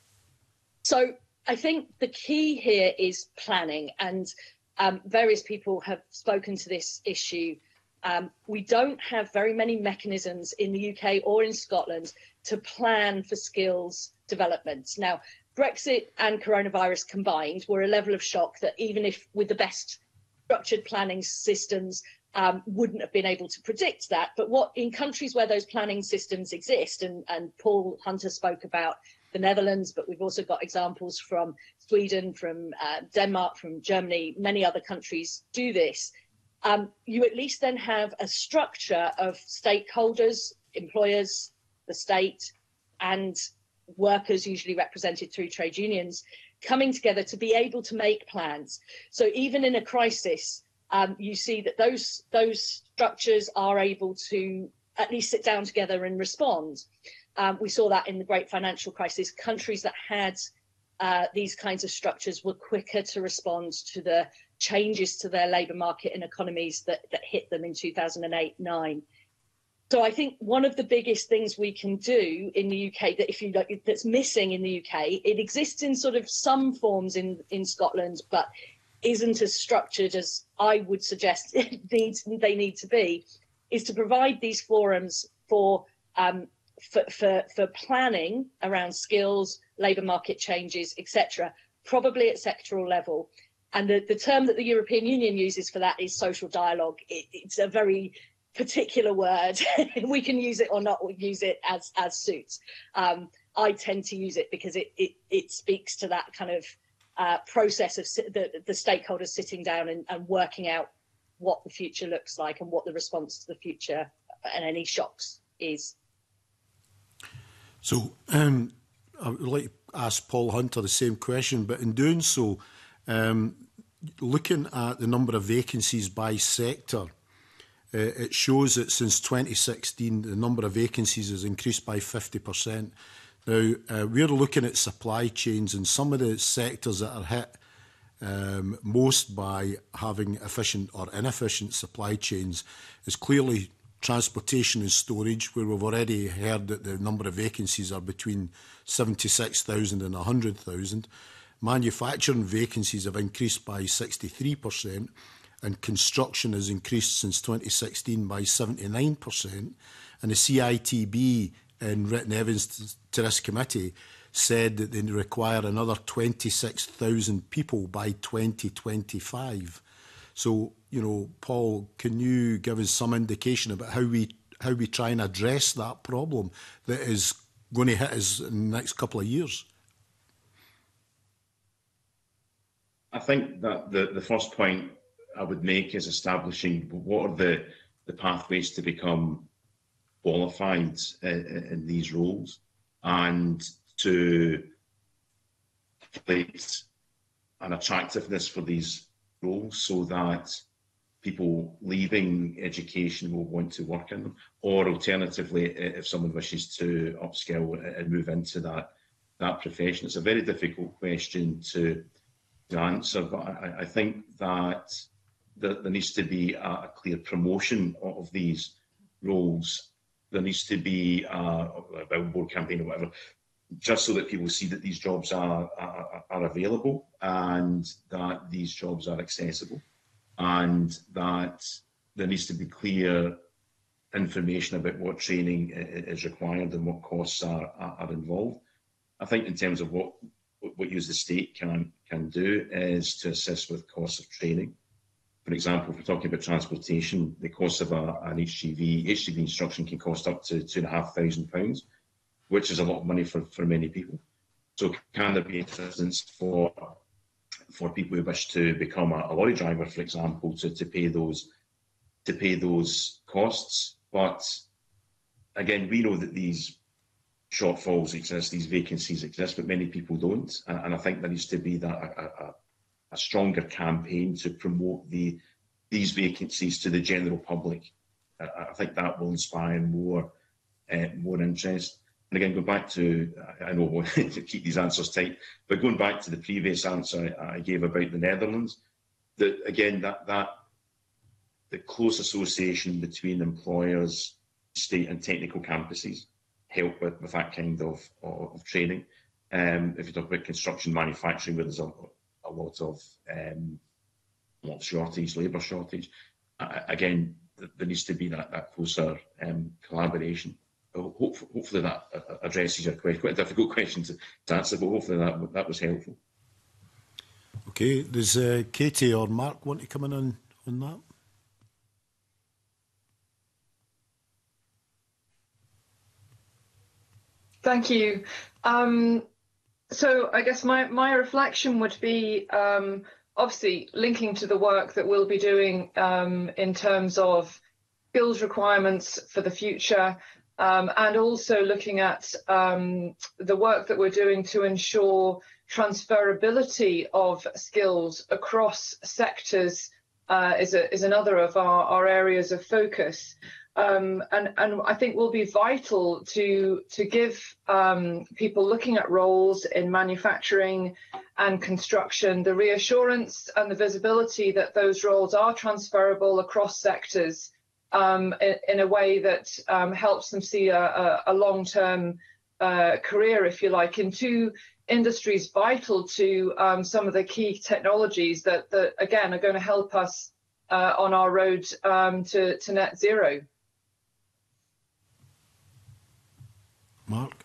So I think the key here is planning, and um, various people have spoken to this issue. Um, we don't have very many mechanisms in the U K or in Scotland to plan for skills development. Now, Brexit and coronavirus combined were a level of shock that even if with the best structured planning systems um, wouldn't have been able to predict that. But what in countries where those planning systems exist, and, and Paul Hunter spoke about the Netherlands, but we've also got examples from Sweden, from uh, Denmark, from Germany, many other countries do this. Um, you at least then have a structure of stakeholders, employers, the state, and workers, usually represented through trade unions, coming together to be able to make plans. So even in a crisis, um, you see that those, those structures are able to at least sit down together and respond. Um, we saw that in the great financial crisis. Countries that had uh, these kinds of structures were quicker to respond to the changes to their labour market and economies that, that hit them in two thousand eight nine. So I think one of the biggest things we can do in the U K, that if you like, that's missing in the U K, it exists in sort of some forms in, in Scotland, but isn't as structured as I would suggest it needs, they need to be, is to provide these forums for, um, for, for, for planning around skills, labour market changes, et cetera, probably at sectoral level. And the, the term that the European Union uses for that is social dialogue. It, it's a very particular word. We can use it or not use it as, as suits. Um, I tend to use it because it, it, it speaks to that kind of uh, process of the, the stakeholders sitting down and, and working out what the future looks like and what the response to the future and any shocks is. So um, I would like to ask Paul Hunter the same question, but in doing so, Um, looking at the number of vacancies by sector, uh, it shows that since twenty sixteen, the number of vacancies has increased by fifty percent. Now, uh, we're looking at supply chains, and some of the sectors that are hit um, most by having efficient or inefficient supply chains, is clearly transportation and storage, where we've already heard that the number of vacancies are between seventy-six thousand and one hundred thousand. Manufacturing vacancies have increased by sixty-three percent, and construction has increased since twenty sixteen by seventy-nine percent. And the C I T B, in written evidence to this committee, said that they require another twenty-six thousand people by twenty twenty-five. So, you know, Paul, can you give us some indication about how we how we try and address that problem that is going to hit us in the next couple of years? I think that the, the first point I would make is establishing what are the, the pathways to become qualified in, in these roles, and to place an attractiveness for these roles so that people leaving education will want to work in them, or alternatively, if someone wishes to upskill and move into that, that profession. It's a very difficult question to, to answer, but I, I think that there, there needs to be a, a clear promotion of these roles. There needs to be a, a billboard campaign or whatever, just so that people see that these jobs are, are, are available and that these jobs are accessible, and that there needs to be clear information about what training is required and what costs are, are involved. I think in terms of what, what you as the state can, can do is to assist with costs of training. For example, if we're talking about transportation, the cost of a, an H G V, H G V instruction can cost up to two and a half thousand pounds, which is a lot of money for, for many people. So can there be assistance for for people who wish to become a, a lorry driver, for example, to, to pay those to pay those costs? But again, we know that these shortfalls exist, these vacancies exist, but many people don't. And, and I think there needs to be that a, a, a stronger campaign to promote the these vacancies to the general public. I, I think that will inspire more uh, more interest. And again, going back to, I know we'll to keep these answers tight, but going back to the previous answer I gave about the Netherlands, that again, that that the close association between employers, state and technical campuses help with, with that kind of, of, of training. Um, if you talk about construction manufacturing, where there's a, a lot of um, a lot of shortage, labour shortage, uh, again, there needs to be that, that closer um, collaboration. Hopefully that addresses your question. Quite a difficult question to, to answer, but hopefully that that was helpful. Okay, does uh, Katie or Mark want to come in on, on that? Thank you. Um, so I guess my, my reflection would be um, obviously linking to the work that we'll be doing um, in terms of skills requirements for the future. Um, and also looking at um, the work that we're doing to ensure transferability of skills across sectors uh, is, a, is another of our, our areas of focus. Um, and, and I think will be vital to, to give um, people looking at roles in manufacturing and construction the reassurance and the visibility that those roles are transferable across sectors. Um, in, in a way that um, helps them see a, a, a long-term uh, career, if you like, in two industries vital to um, some of the key technologies that, that again, are going to help us uh, on our road um, to, to net zero. Mark?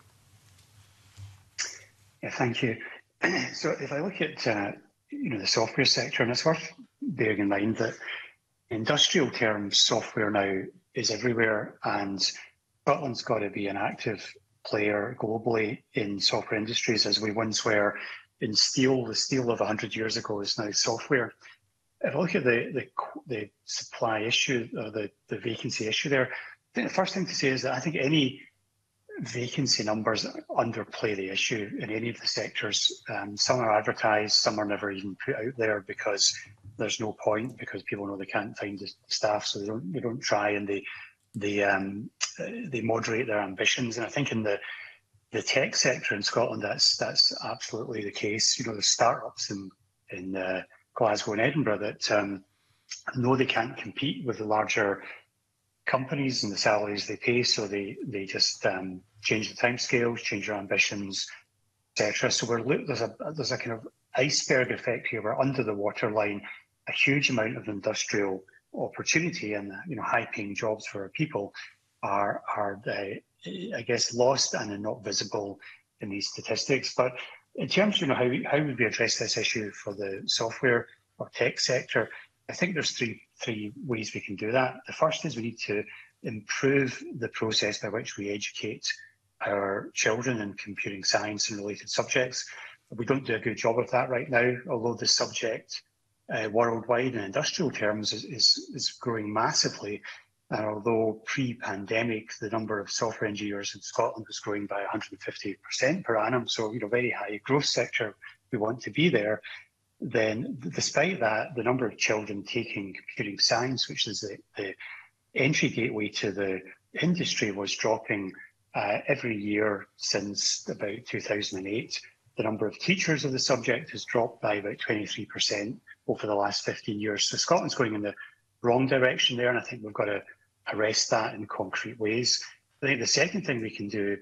Yeah, thank you. So if I look at uh, you know, the software sector, and it's worth bearing in mind that industrial terms, software now is everywhere, and Scotland's got to be an active player globally in software industries, as we once were in steel. The steel of one hundred years ago is now software. If I look at the the, the supply issue, or the, the vacancy issue there, I think the first thing to say is that I think any vacancy numbers underplay the issue in any of the sectors. Um, some are advertised, some are never even put out there because there's no point, because people know they can't find the staff, so they don't they don't try, and they they um, they moderate their ambitions. And I think in the the tech sector in Scotland, that's that's absolutely the case. You know, the startups in in uh, Glasgow and Edinburgh that um, know they can't compete with the larger companies and the salaries they pay, so they they just um, change the timescales, change their ambitions, et cetera. So we're there's a there's a kind of iceberg effect here. We're under the waterline, a huge amount of industrial opportunity and you know high-paying jobs for our people are are uh, I guess lost and are not visible in these statistics. But in terms of you know how how would we address this issue for the software or tech sector, I think there's three three ways we can do that. The first is we need to improve the process by which we educate our children in computing science and related subjects. We don't do a good job of that right now, although the subject uh, worldwide in industrial terms is, is, is growing massively. And although pre-pandemic, the number of software engineers in Scotland was growing by one hundred fifty percent per annum, so you know very high growth sector, we want to be there. Then despite that, the number of children taking computing science, which is the, the entry gateway to the industry, was dropping uh, every year since about two thousand eight. The number of teachers of the subject has dropped by about twenty-three percent over the last fifteen years. So Scotland's going in the wrong direction there, and I think we've got to arrest that in concrete ways. I think the second thing we can do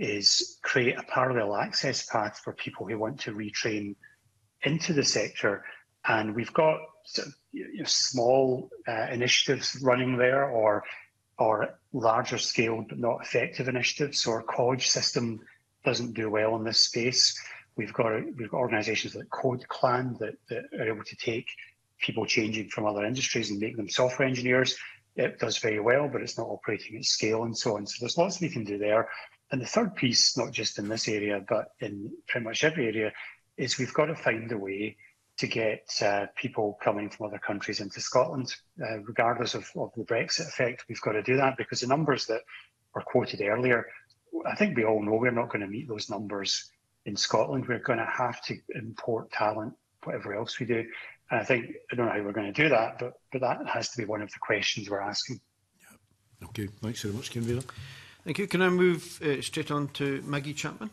is create a parallel access path for people who want to retrain into the sector, and we've got sort of, you know, small uh, initiatives running there, or or larger scale but not effective initiatives. So our college system doesn't do well in this space. We've got we've got organisations like Code Clan that, that are able to take people changing from other industries and make them software engineers. It does very well, but it's not operating at scale and so on. So there's lots we can do there. And the third piece, not just in this area, but in pretty much every area, is we've got to find a way to get uh, people coming from other countries into Scotland, uh, regardless of, of the Brexit effect. We've got to do that because the numbers that were quoted earlier, I think we all know we're not going to meet those numbers in Scotland. We're going to have to import talent, whatever else we do. And I think, I don't know how we're going to do that, but, but that has to be one of the questions we're asking. Yeah. Okay, thanks very much, Convener. Thank you. Can I move uh, straight on to Maggie Chapman?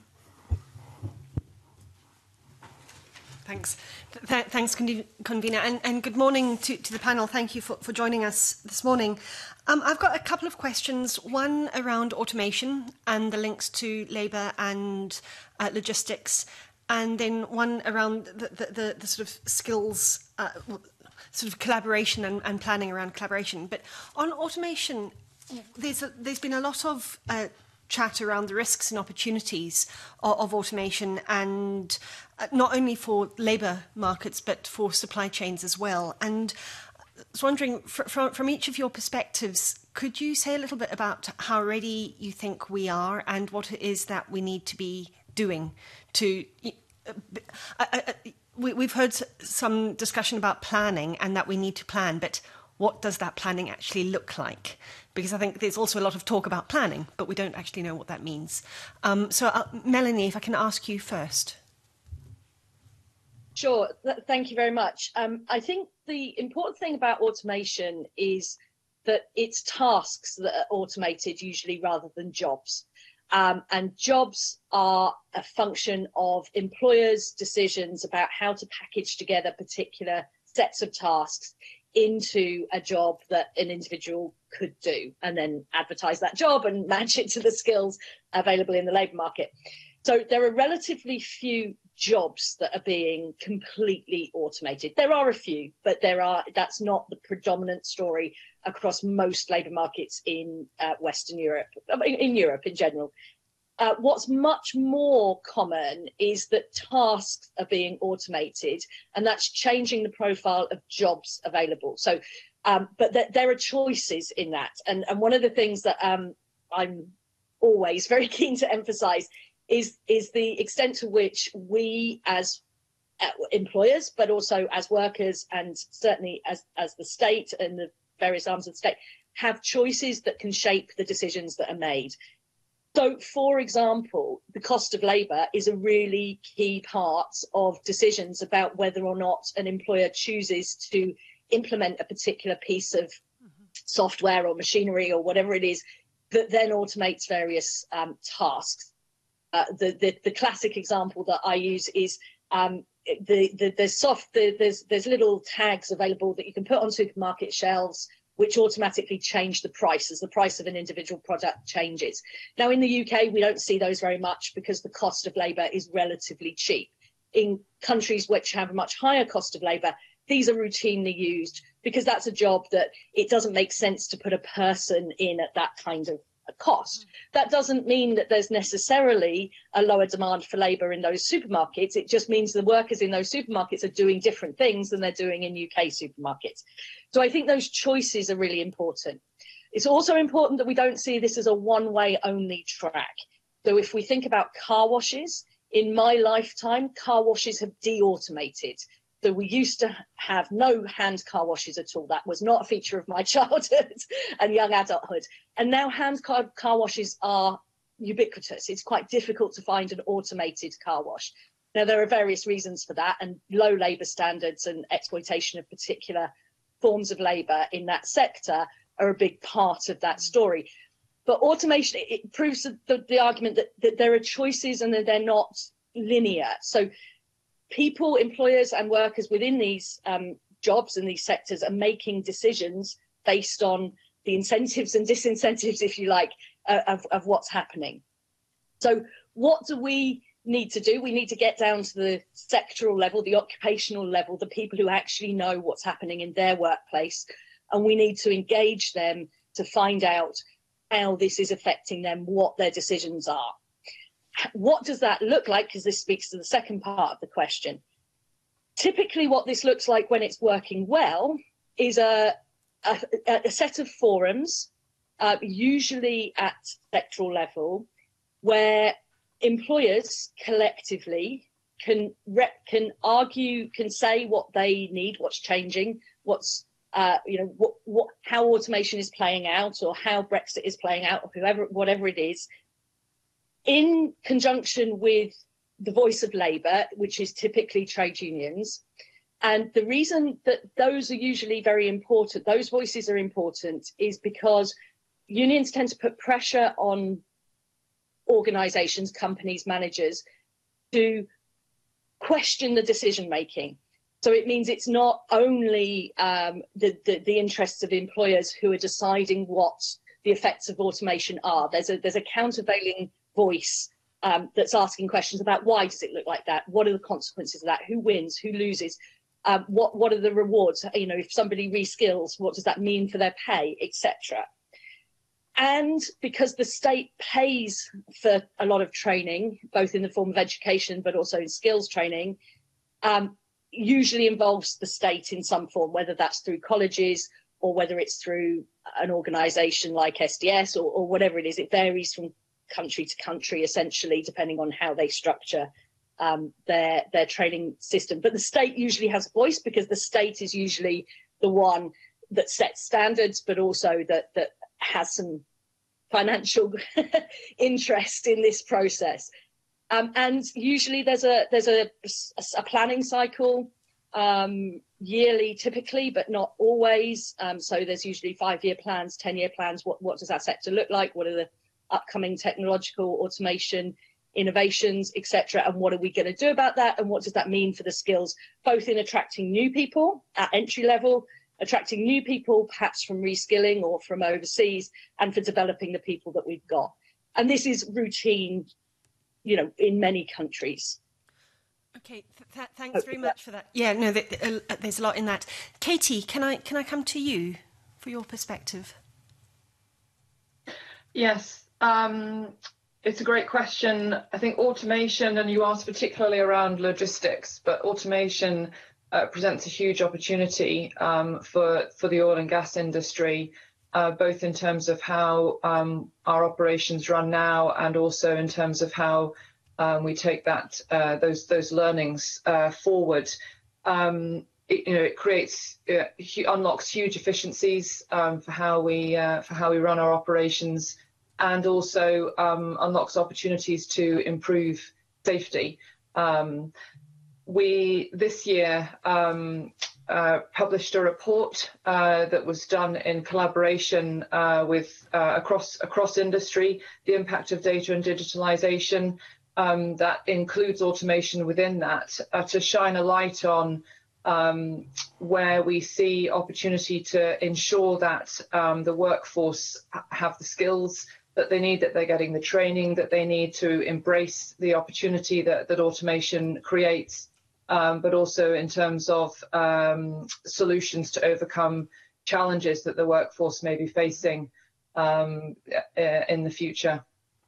Thanks. Th thanks, Convener, and, and good morning to, to the panel. Thank you for, for joining us this morning. Um, I've got a couple of questions, one around automation and the links to labour and uh, logistics, and then one around the, the, the, the sort of skills, uh, sort of collaboration and, and planning around collaboration. But on automation, there's, a, there's been a lot of uh, chat around the risks and opportunities of, of automation, and uh, not only for labour markets, but for supply chains as well. And I was wondering, fr from, from each of your perspectives, could you say a little bit about how ready you think we are and what it is that we need to be doing to... Uh, uh, uh, we, we've heard some discussion about planning and that we need to plan, but what does that planning actually look like? Because I think there's also a lot of talk about planning, but we don't actually know what that means. Um, so, uh, Melanie, if I can ask you first. Sure, Th thank you very much. Um, I think the important thing about automation is that it's tasks that are automated usually rather than jobs. Um, and jobs are a function of employers' decisions about how to package together particular sets of tasks into a job that an individual could do, and then advertise that job and match it to the skills available in the labour market. So there are relatively few jobs that are being completely automated. There are a few, but there are that's not the predominant story across most labour markets in uh, Western Europe, in, in Europe in general. Uh, what's much more common is that tasks are being automated, and that's changing the profile of jobs available. So, um, but th there are choices in that. And, and one of the things that um, I'm always very keen to emphasise is, is the extent to which we as uh, employers, but also as workers, and certainly as, as the state and the various arms of the state, have choices that can shape the decisions that are made. So, for example, the cost of labour is a really key part of decisions about whether or not an employer chooses to implement a particular piece of mm-hmm. software or machinery or whatever it is that then automates various um, tasks. Uh, the, the, the classic example that I use is um, the, the there's soft the, there's there's little tags available that you can put on supermarket shelves, which automatically change the price as the price of an individual product changes. Now, in the U K, we don't see those very much because the cost of labour is relatively cheap. In countries which have a much higher cost of labour, these are routinely used because that's a job that it doesn't make sense to put a person in at that kind of a cost. That doesn't mean that there's necessarily a lower demand for labour in those supermarkets. It just means the workers in those supermarkets are doing different things than they're doing in U K supermarkets. So I think those choices are really important. It's also important that we don't see this as a one-way only track. So if we think about car washes, in my lifetime, car washes have de-automated. So we used to have no hand car washes at all. That was not a feature of my childhood and young adulthood. And now hand car, car washes are ubiquitous. It's quite difficult to find an automated car wash. Now, there are various reasons for that, and low labour standards and exploitation of particular forms of labour in that sector are a big part of that story. But automation, it proves the, the argument that, that there are choices and that they're not linear. So people, employers and workers within these um, jobs and these sectors are making decisions based on the incentives and disincentives, if you like, uh, of, of what's happening. So what do we need to do? We need to get down to the sectoral level, the occupational level, the people who actually know what's happening in their workplace. And we need to engage them to find out how this is affecting them, what their decisions are. What does that look like? Because this speaks to the second part of the question. Typically, what this looks like when it's working well is a, a, a set of forums, uh, usually at sectoral level, where employers collectively can rep, can argue, can say what they need, what's changing, what's uh, you know, what, what, how automation is playing out, or how Brexit is playing out, or whoever, whatever it is, in conjunction with the voice of labour, which is typically trade unions. And the reason that those are usually very important, those voices are important, is because unions tend to put pressure on organisations, companies, managers to question the decision making. So it means it's not only um, the, the, the interests of employers who are deciding what the effects of automation are. There's a, there's a countervailing voice um, that's asking questions about why does it look like that? What are the consequences of that? Who wins? Who loses? Um, what, what are the rewards? You know, if somebody reskills, what does that mean for their pay, et cetera. And because the state pays for a lot of training, both in the form of education, but also in skills training, um, usually involves the state in some form, whether that's through colleges or whether it's through an organisation like S D S or, or whatever it is. It varies from country to country, essentially, depending on how they structure um, their, their training system. But the state usually has a voice because the state is usually the one that sets standards, but also that, that has some financial interest in this process. Um, and usually there's a there's a, a planning cycle, um, yearly typically, but not always. Um, so there's usually five-year plans, ten-year plans. What, what does that sector look like? What are the upcoming technological automation innovations, et cetera? And what are we going to do about that? And what does that mean for the skills, both in attracting new people at entry level, attracting new people perhaps from reskilling or from overseas, and for developing the people that we've got. And this is routine, you know, in many countries. Okay, th th thanks very much for that. Yeah, no, th th uh, there's a lot in that. Katie, can I can I come to you for your perspective? Yes, um, it's a great question. I think automation, and you asked particularly around logistics, but automation uh, presents a huge opportunity um, for for the oil and gas industry. Uh, both in terms of how um, our operations run now, and also in terms of how um, we take that uh, those those learnings uh, forward. Um, it, you know, it creates uh, unlocks huge efficiencies um, for how we uh, for how we run our operations, and also um, unlocks opportunities to improve safety. Um, we this year. Um, Uh, published a report uh, that was done in collaboration uh, with uh, across across industry, the impact of data and digitalization, um, that includes automation within that, uh, to shine a light on um, where we see opportunity to ensure that um, the workforce have the skills that they need, that they're getting the training that they need to embrace the opportunity that, that automation creates, um, but also in terms of um, solutions to overcome challenges that the workforce may be facing um, in the future.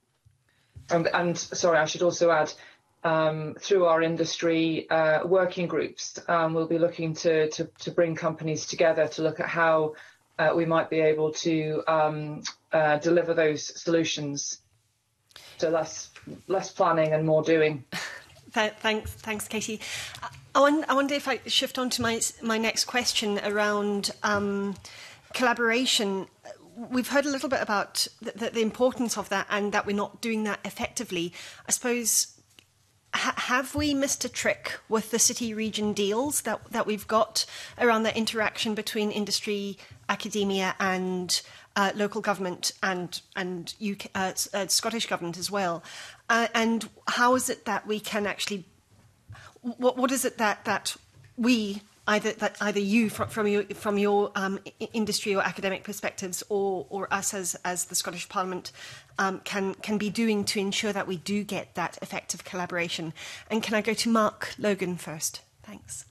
And, and sorry, I should also add, um, through our industry uh, working groups, um, we'll be looking to, to, to bring companies together to look at how uh, we might be able to um, uh, deliver those solutions. So less, less planning and more doing. Thanks, thanks, Katie. I wonder, I wonder if I shift on to my, my next question around um, collaboration. We've heard a little bit about the, the importance of that and that we're not doing that effectively. I suppose, ha have we missed a trick with the city-region deals that, that we've got around the interaction between industry, academia and uh, local government and, and U K, uh, uh, Scottish government as well? Uh, and how is it that we can actually, what, what is it that, that we, either that either you from, from your from your um, industry or academic perspectives, or or us as as the Scottish Parliament um, can can be doing to ensure that we do get that effective collaboration? And can I go to Mark Logan first? Thanks.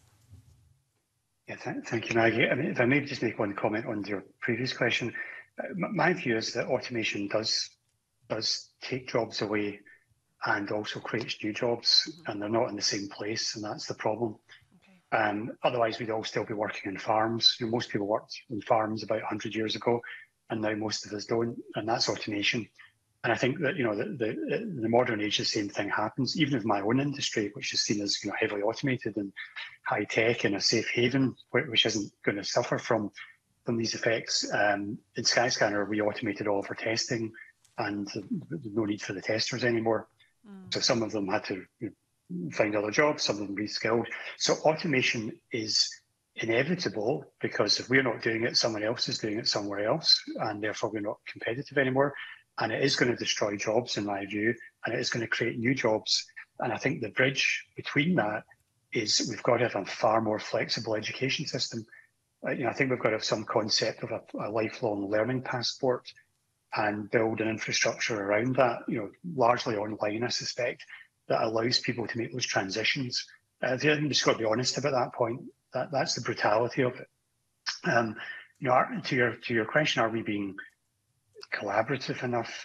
Yeah, th thank you, Maggie. I mean, if I may just make one comment on your previous question, uh, my view is that automation does does take jobs away and also creates new jobs, mm-hmm. and they're not in the same place, and that's the problem. Okay. Um, otherwise, we'd all still be working on farms. You know, most people worked on farms about one hundred years ago, and now most of us don't, and that's automation. And I think that, you know, the, the, the modern age, the same thing happens. Even in my own industry, which is seen as, you know, heavily automated and high tech and a safe haven, which isn't going to suffer from from these effects. Um, in Skyscanner, we automated all of our testing, and there's no need for the testers anymore. Mm. So some of them had to, you know, find other jobs, some of them reskilled. So automation is inevitable, because if we're not doing it, someone else is doing it somewhere else, and therefore we're not competitive anymore. And it is going to destroy jobs, in my view, and it is going to create new jobs. And I think the bridge between that is we've got to have a far more flexible education system. Uh, you know, I think we've got to have some concept of a, a lifelong learning passport and build an infrastructure around that, you know, largely online, I suspect, that allows people to make those transitions. Uh, I think we've just got to be honest about that point. That, that's the brutality of it. Um, you know, our, to your to your question, are we being collaborative enough?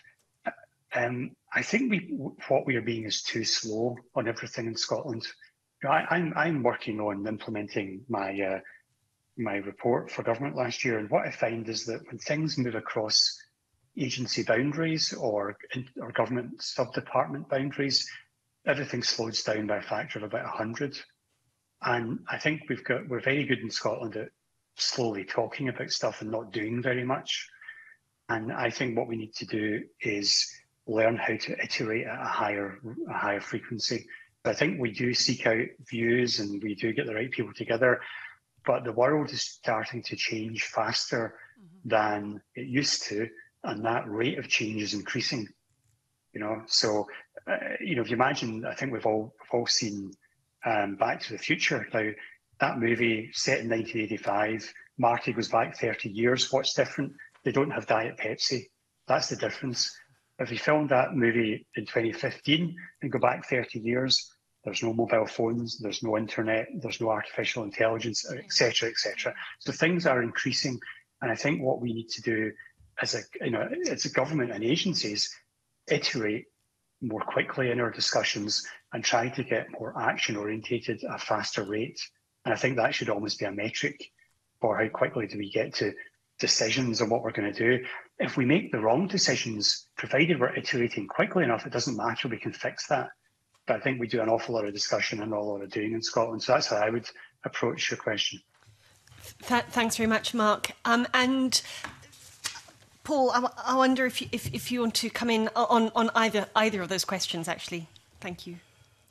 Um, I think we what we are being is too slow on everything in Scotland. You know, I, I'm I'm working on implementing my uh, my report for government last year, and what I find is that when things move across agency boundaries or or government sub-department boundaries, everything slows down by a factor of about a hundred. And I think we've got we're very good in Scotland at slowly talking about stuff and not doing very much. And I think what we need to do is learn how to iterate at a higher a higher frequency. But I think we do seek out views and we do get the right people together, but the world is starting to change faster mm-hmm. than it used to, and that rate of change is increasing. You know, so uh, you know, if you imagine, I think we've all we've all seen um, Back to the Future. Now, that movie set in nineteen eighty-five, Marty goes back thirty years. What's different? They don't have Diet Pepsi. That's the difference. If you filmed that movie in twenty fifteen and go back thirty years, there's no mobile phones, there's no internet, there's no artificial intelligence, et cetera, et cetera. So things are increasing, and I think what we need to do as a, you know, as a government and agencies, iterate more quickly in our discussions and try to get more action orientated at a faster rate. And I think that should almost be a metric for how quickly do we get to decisions on what we're going to do. If we make the wrong decisions, provided we're iterating quickly enough, it doesn't matter, we can fix that. But I think we do an awful lot of discussion and a lot of doing in Scotland. So that's how I would approach your question. Th thanks very much, Mark. Um, and Paul, I, I wonder if you, if, if you want to come in on, on either either of those questions, actually. Thank you.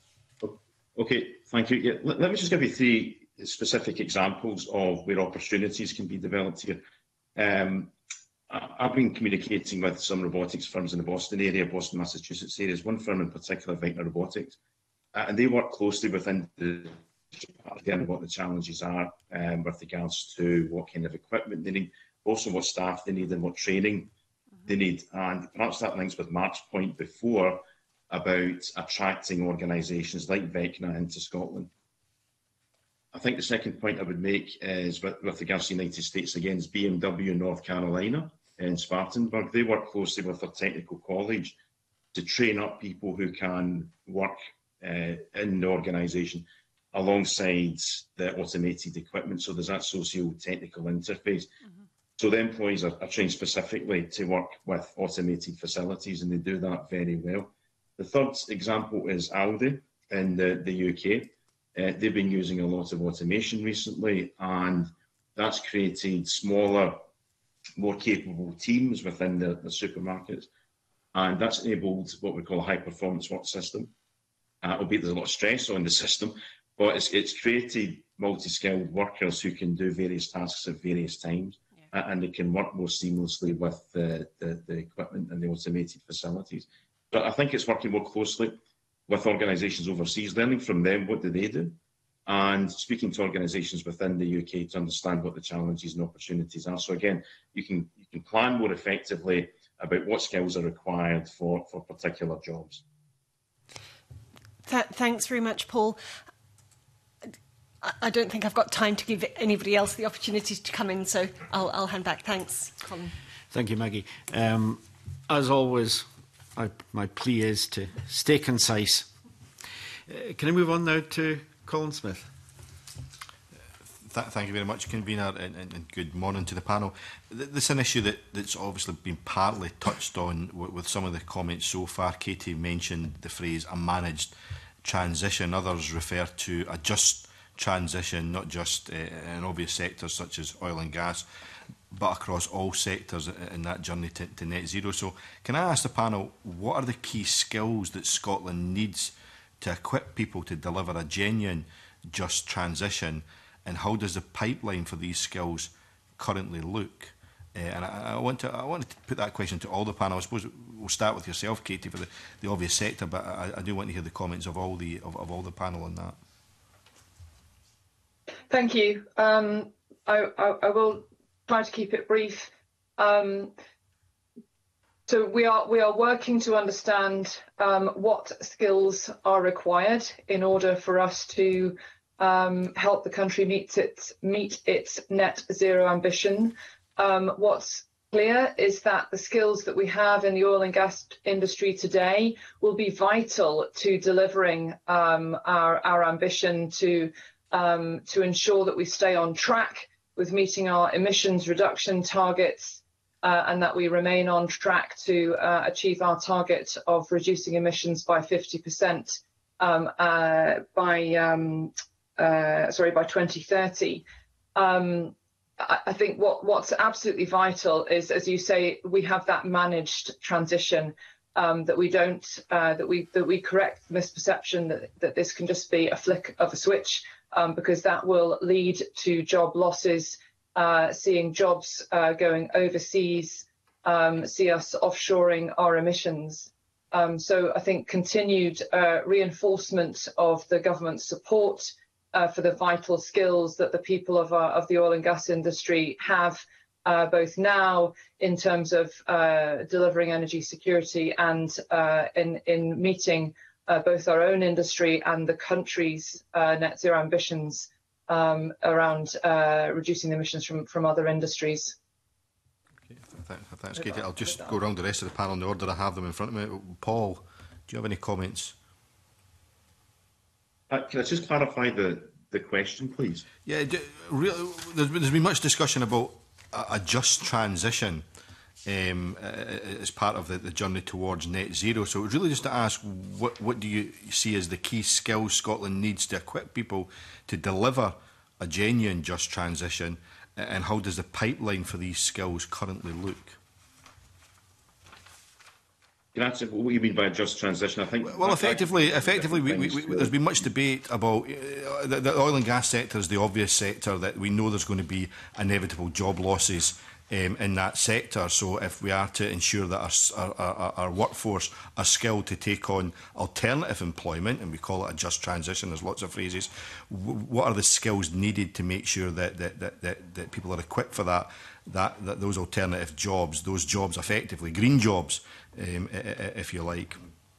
Okay, thank you. Yeah, let, let me just give you three specific examples of where opportunities can be developed here. Um, I've been communicating with some robotics firms in the Boston area, Boston, Massachusetts areas, one firm in particular, Vecna Robotics, uh, and they work closely with industry again what the challenges are um, with regards to what kind of equipment they need, also what staff they need and what training mm-hmm. they need. And perhaps that links with Mark's point before about attracting organisations like Vecna into Scotland. I think the second point I would make is with, with regards to the United States, again, is B M W in North Carolina in Spartanburg. They work closely with their technical college to train up people who can work uh, in the organisation alongside the automated equipment. So there's that socio-technical interface. Mm-hmm. So the employees are, are trained specifically to work with automated facilities, and they do that very well. The third example is Aldi in the, the U K. Uh, they've been using a lot of automation recently, and that's created smaller, more capable teams within the, the supermarkets. And that's enabled what we call a high-performance work system, uh, albeit there's a lot of stress on the system, but it's, it's created multi-skilled workers who can do various tasks at various times, yeah. uh, and they can work more seamlessly with the, the, the equipment and the automated facilities. But I think it's working more closely with organisations overseas, learning from them, what do they do, and speaking to organisations within the U K to understand what the challenges and opportunities are. So again, you can you can plan more effectively about what skills are required for, for particular jobs. Th- thanks very much, Paul. I don't think I've got time to give anybody else the opportunity to come in, so I'll, I'll hand back. Thanks, Colin. Thank you, Maggie. Um, as always, I, my plea is to stay concise. Uh, can I move on now to Colin Smith? Th thank you very much, Convener, and, and, and good morning to the panel. This is an issue that, that's obviously been partly touched on with, with some of the comments so far. Katie mentioned the phrase a managed transition. Others refer to a just transition, not just uh, in obvious sectors such as oil and gas, but across all sectors in that journey to, to net zero. So can I ask the panel, what are the key skills that Scotland needs to equip people to deliver a genuine just transition, and how does the pipeline for these skills currently look? Uh, and I, I, want to, I want to put that question to all the panel. I suppose we'll start with yourself, Katie, for the, the obvious sector, but I, I do want to hear the comments of all the, of, of all the panel on that. Thank you. Um, I, I, I will try to keep it brief. Um, so we are we are working to understand um, what skills are required in order for us to um, help the country meet its meet its net zero ambition. Um, what's clear is that the skills that we have in the oil and gas industry today will be vital to delivering um, our our ambition to um, to ensure that we stay on track with meeting our emissions reduction targets, uh, and that we remain on track to uh, achieve our target of reducing emissions by fifty percent um, uh, by um, uh, sorry by twenty thirty. Um, I, I think what what's absolutely vital is, as you say, we have that managed transition. Um, that we don't uh, that we that we correct the misperception that that this can just be a flick of a switch. Um, because that will lead to job losses, uh, seeing jobs uh, going overseas, um, see us offshoring our emissions. Um, so I think continued uh, reinforcement of the government's support uh, for the vital skills that the people of, our, of the oil and gas industry have, uh, both now in terms of uh, delivering energy security and uh, in, in meeting Uh, both our own industry and the country's uh, net zero ambitions um, around uh, reducing the emissions from, from other industries. Okay, th th thanks, Katie. I'll just go around the rest of the panel in the order I have them in front of me. Paul, do you have any comments? Uh, can I just clarify the, the question, please? Yeah, do, really, there's, been, there's been much discussion about a, a just transition Um, uh, as part of the, the journey towards net zero. So it's really just to ask, what, what do you see as the key skills Scotland needs to equip people to deliver a genuine just transition, and how does the pipeline for these skills currently look? Can I answer what you mean by a just transition? I think. Well, effectively, effectively, we, we, we, there's been much debate about uh, the, the oil and gas sector is the obvious sector that we know there's going to be inevitable job losses um, in that sector. So if we are to ensure that our, our, our, our workforce are skilled to take on alternative employment, and we call it a just transition, there's lots of phrases, w what are the skills needed to make sure that, that, that, that, that people are equipped for that, that, that those alternative jobs, those jobs effectively, green jobs, um, if you like?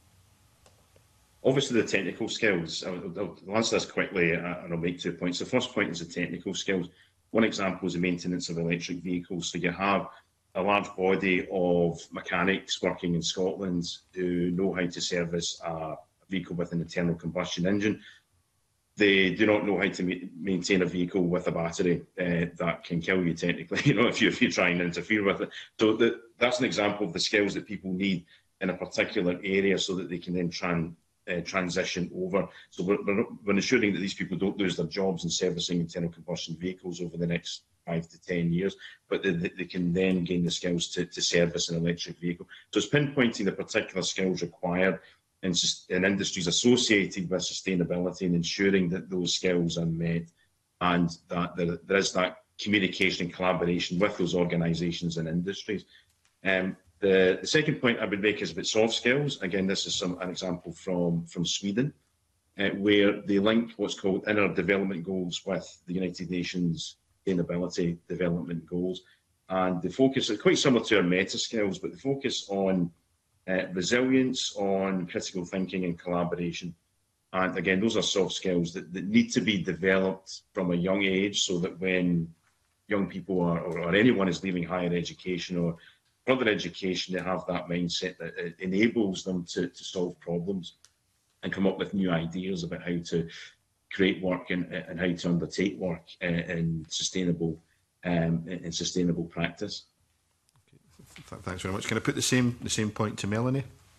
Obviously, the technical skills. I'll, I'll answer this quickly, and I'll make two points. The first point is the technical skills. One example is the maintenance of electric vehicles. So you have a large body of mechanics working in Scotland who know how to service a vehicle with an internal combustion engine. They do not know how to ma maintain a vehicle with a battery uh, that can kill you technically, you know, if you if you try and interfere with it. So the, that's an example of the skills that people need in a particular area, so that they can then try and Uh, transition over. So we're, we're, we're ensuring that these people don't lose their jobs in servicing internal combustion vehicles over the next five to ten years, but they, they can then gain the skills to, to service an electric vehicle. So it's pinpointing the particular skills required in, in industries associated with sustainability and ensuring that those skills are met, and that there, there is that communication and collaboration with those organisations and industries. Um, The, the second point I would make is about soft skills. Again, this is some, an example from, from Sweden, uh, where they link what's called inner development goals with the United Nations Sustainability Development Goals. And the focus is quite similar to our meta skills, but the focus on uh, resilience, on critical thinking and collaboration. And again, those are soft skills that, that need to be developed from a young age, so that when young people are, or, or anyone is leaving higher education or further education, they have that mindset that it enables them to, to solve problems and come up with new ideas about how to create work and, and how to undertake work in sustainable um, in sustainable practice. Okay. Thanks very much. Can I put the same the same point to Melanie?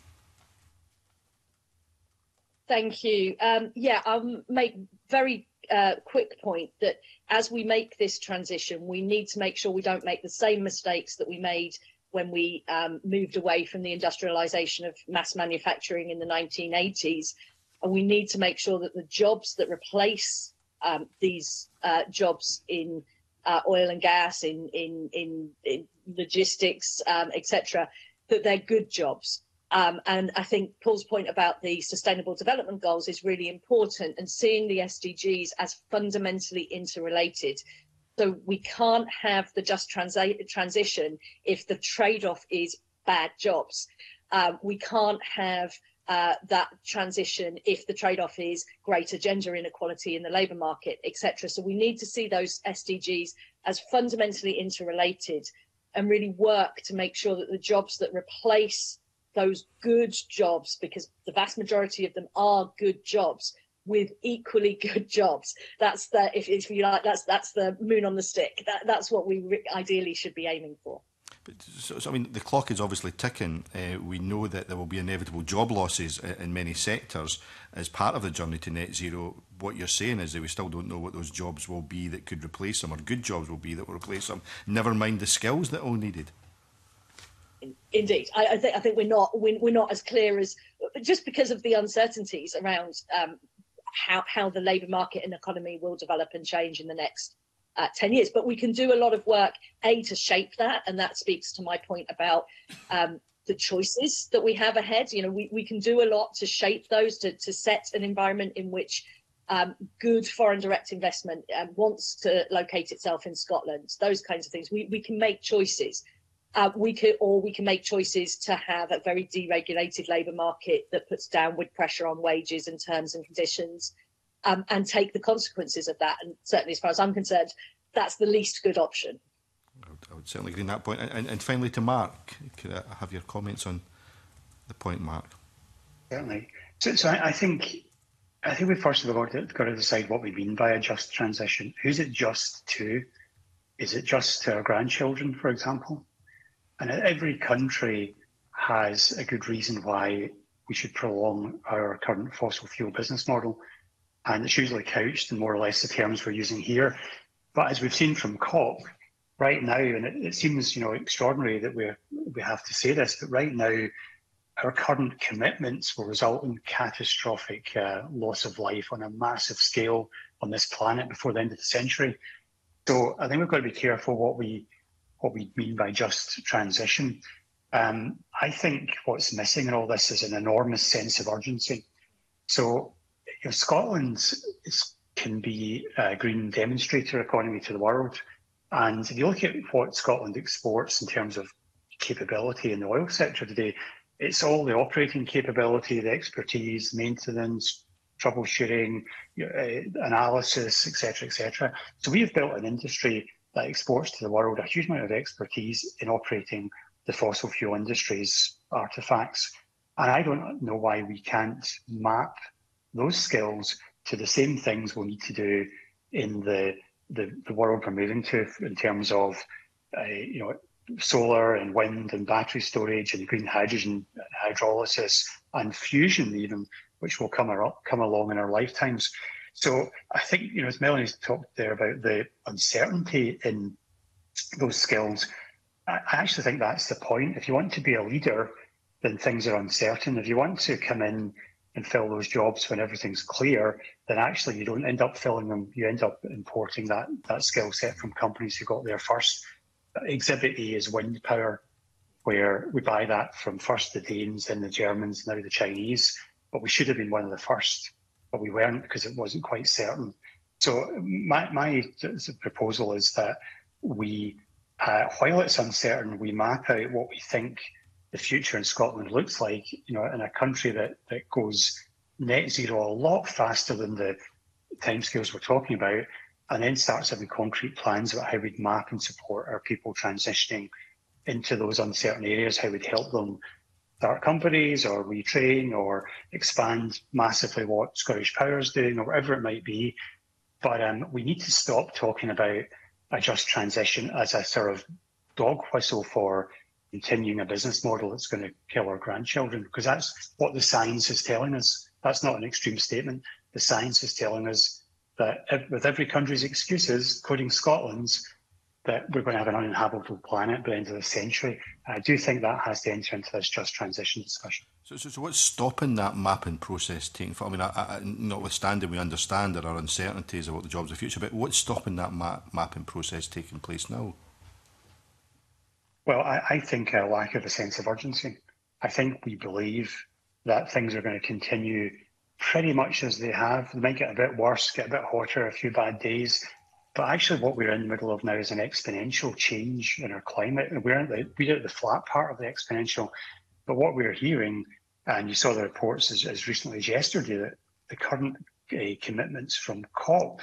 Thank you. Um, yeah, I'll make very uh, quick point that as we make this transition, we need to make sure we don't make the same mistakes that we made when we um, moved away from the industrialisation of mass manufacturing in the nineteen eighties. And we need to make sure that the jobs that replace um, these uh, jobs in uh, oil and gas, in, in, in, in logistics, um, et cetera, that they're good jobs. Um, and I think Paul's point about the Sustainable Development Goals is really important, and seeing the S D Gs as fundamentally interrelated. So we can't have the just transi transition if the trade-off is bad jobs. Um, we can't have uh, that transition if the trade-off is greater gender inequality in the labour market, et cetera. So we need to see those S D Gs as fundamentally interrelated and really work to make sure that the jobs that replace those good jobs, because the vast majority of them are good jobs, with equally good jobs. That's the, if, if you like, that's that's the moon on the stick. That, that's what we re ideally should be aiming for. But, so, so, I mean, the clock is obviously ticking. Uh, we know that there will be inevitable job losses in, in many sectors as part of the journey to net zero. What you're saying is that we still don't know what those jobs will be that could replace them, or good jobs will be that will replace them. Never mind the skills that are needed. Indeed, I, I think I think we're not we're, we're not as clear as, just because of the uncertainties around um, how how the labour market and economy will develop and change in the next uh, ten years. But we can do a lot of work, A, to shape that, and that speaks to my point about um, the choices that we have ahead. You know, we, we can do a lot to shape those, to, to set an environment in which um, good foreign direct investment um, wants to locate itself in Scotland, those kinds of things. We, we can make choices. Uh, we could, or we can make choices to have a very deregulated labour market that puts downward pressure on wages and terms and conditions, um, and take the consequences of that. And certainly, as far as I'm concerned, that's the least good option. I would, I would certainly agree on that point. And, and, and finally, to Mark, could I have your comments on the point, Mark? Certainly. So, so I, I think I think we first of all got to, got to decide what we mean by a just transition. Who's it just to? Is it just to our grandchildren, for example? And every country has a good reason why we should prolong our current fossil fuel business model. And it's usually couched in more or less the terms we're using here. But as we've seen from COP, right now, and it, it seems, you know, extraordinary that we we have to say this, but right now, our current commitments will result in catastrophic uh, loss of life on a massive scale on this planet before the end of the century. So I think we've got to be careful what we what we mean by just transition. Um, I think what's missing in all this is an enormous sense of urgency. So, you know, Scotland is, can be a green demonstrator economy to the world. And if you look at what Scotland exports in terms of capability in the oil sector today, it's all the operating capability, the expertise, maintenance, troubleshooting, you know, uh, analysis, et cetera, et cetera. So we have built an industry that exports to the world a huge amount of expertise in operating the fossil fuel industry's artefacts. And I don't know why we can't map those skills to the same things we'll need to do in the the, the world we're moving to in terms of, uh, you know, solar and wind and battery storage and green hydrogen, hydrolysis and fusion even, which will come, up, come along in our lifetimes. So I think, you know, as Melanie's talked there about the uncertainty in those skills, I actually think that's the point. If you want to be a leader, then things are uncertain. If you want to come in and fill those jobs when everything's clear, then actually you don't end up filling them. You end up importing that, that skill set from companies who got there first. Exhibit A is wind power, where we buy that from first the Danes, then the Germans, now the Chinese. But we should have been one of the first, but we weren't because it wasn't quite certain. So my, my proposal is that we, uh, while it's uncertain, we map out what we think the future in Scotland looks like, you know, in a country that, that goes net zero a lot faster than the timescales we're talking about, and then starts having concrete plans about how we'd map and support our people transitioning into those uncertain areas, how we'd help them start companies or retrain or expand massively what Scottish Power is doing or whatever it might be. But um, we need to stop talking about a just transition as a sort of dog whistle for continuing a business model that's going to kill our grandchildren, because that's what the science is telling us. That's not an extreme statement. The science is telling us that with every country's excuses, including Scotland's, that we're going to have an uninhabitable planet by the end of the century. I do think that has to enter into this just transition discussion. So, so, so what's stopping that mapping process taking? I mean, I, I, notwithstanding we understand there are uncertainties about the jobs of the future, but what's stopping that map, mapping process taking place now? Well, I, I think a lack of a sense of urgency. I think we believe that things are going to continue pretty much as they have. They might get a bit worse, get a bit hotter, a few bad days. But actually what we're in the middle of now is an exponential change in our climate. And we're at the, we're at the flat part of the exponential. But what we're hearing, and you saw the reports as, as recently as yesterday, that the current uh, commitments from COP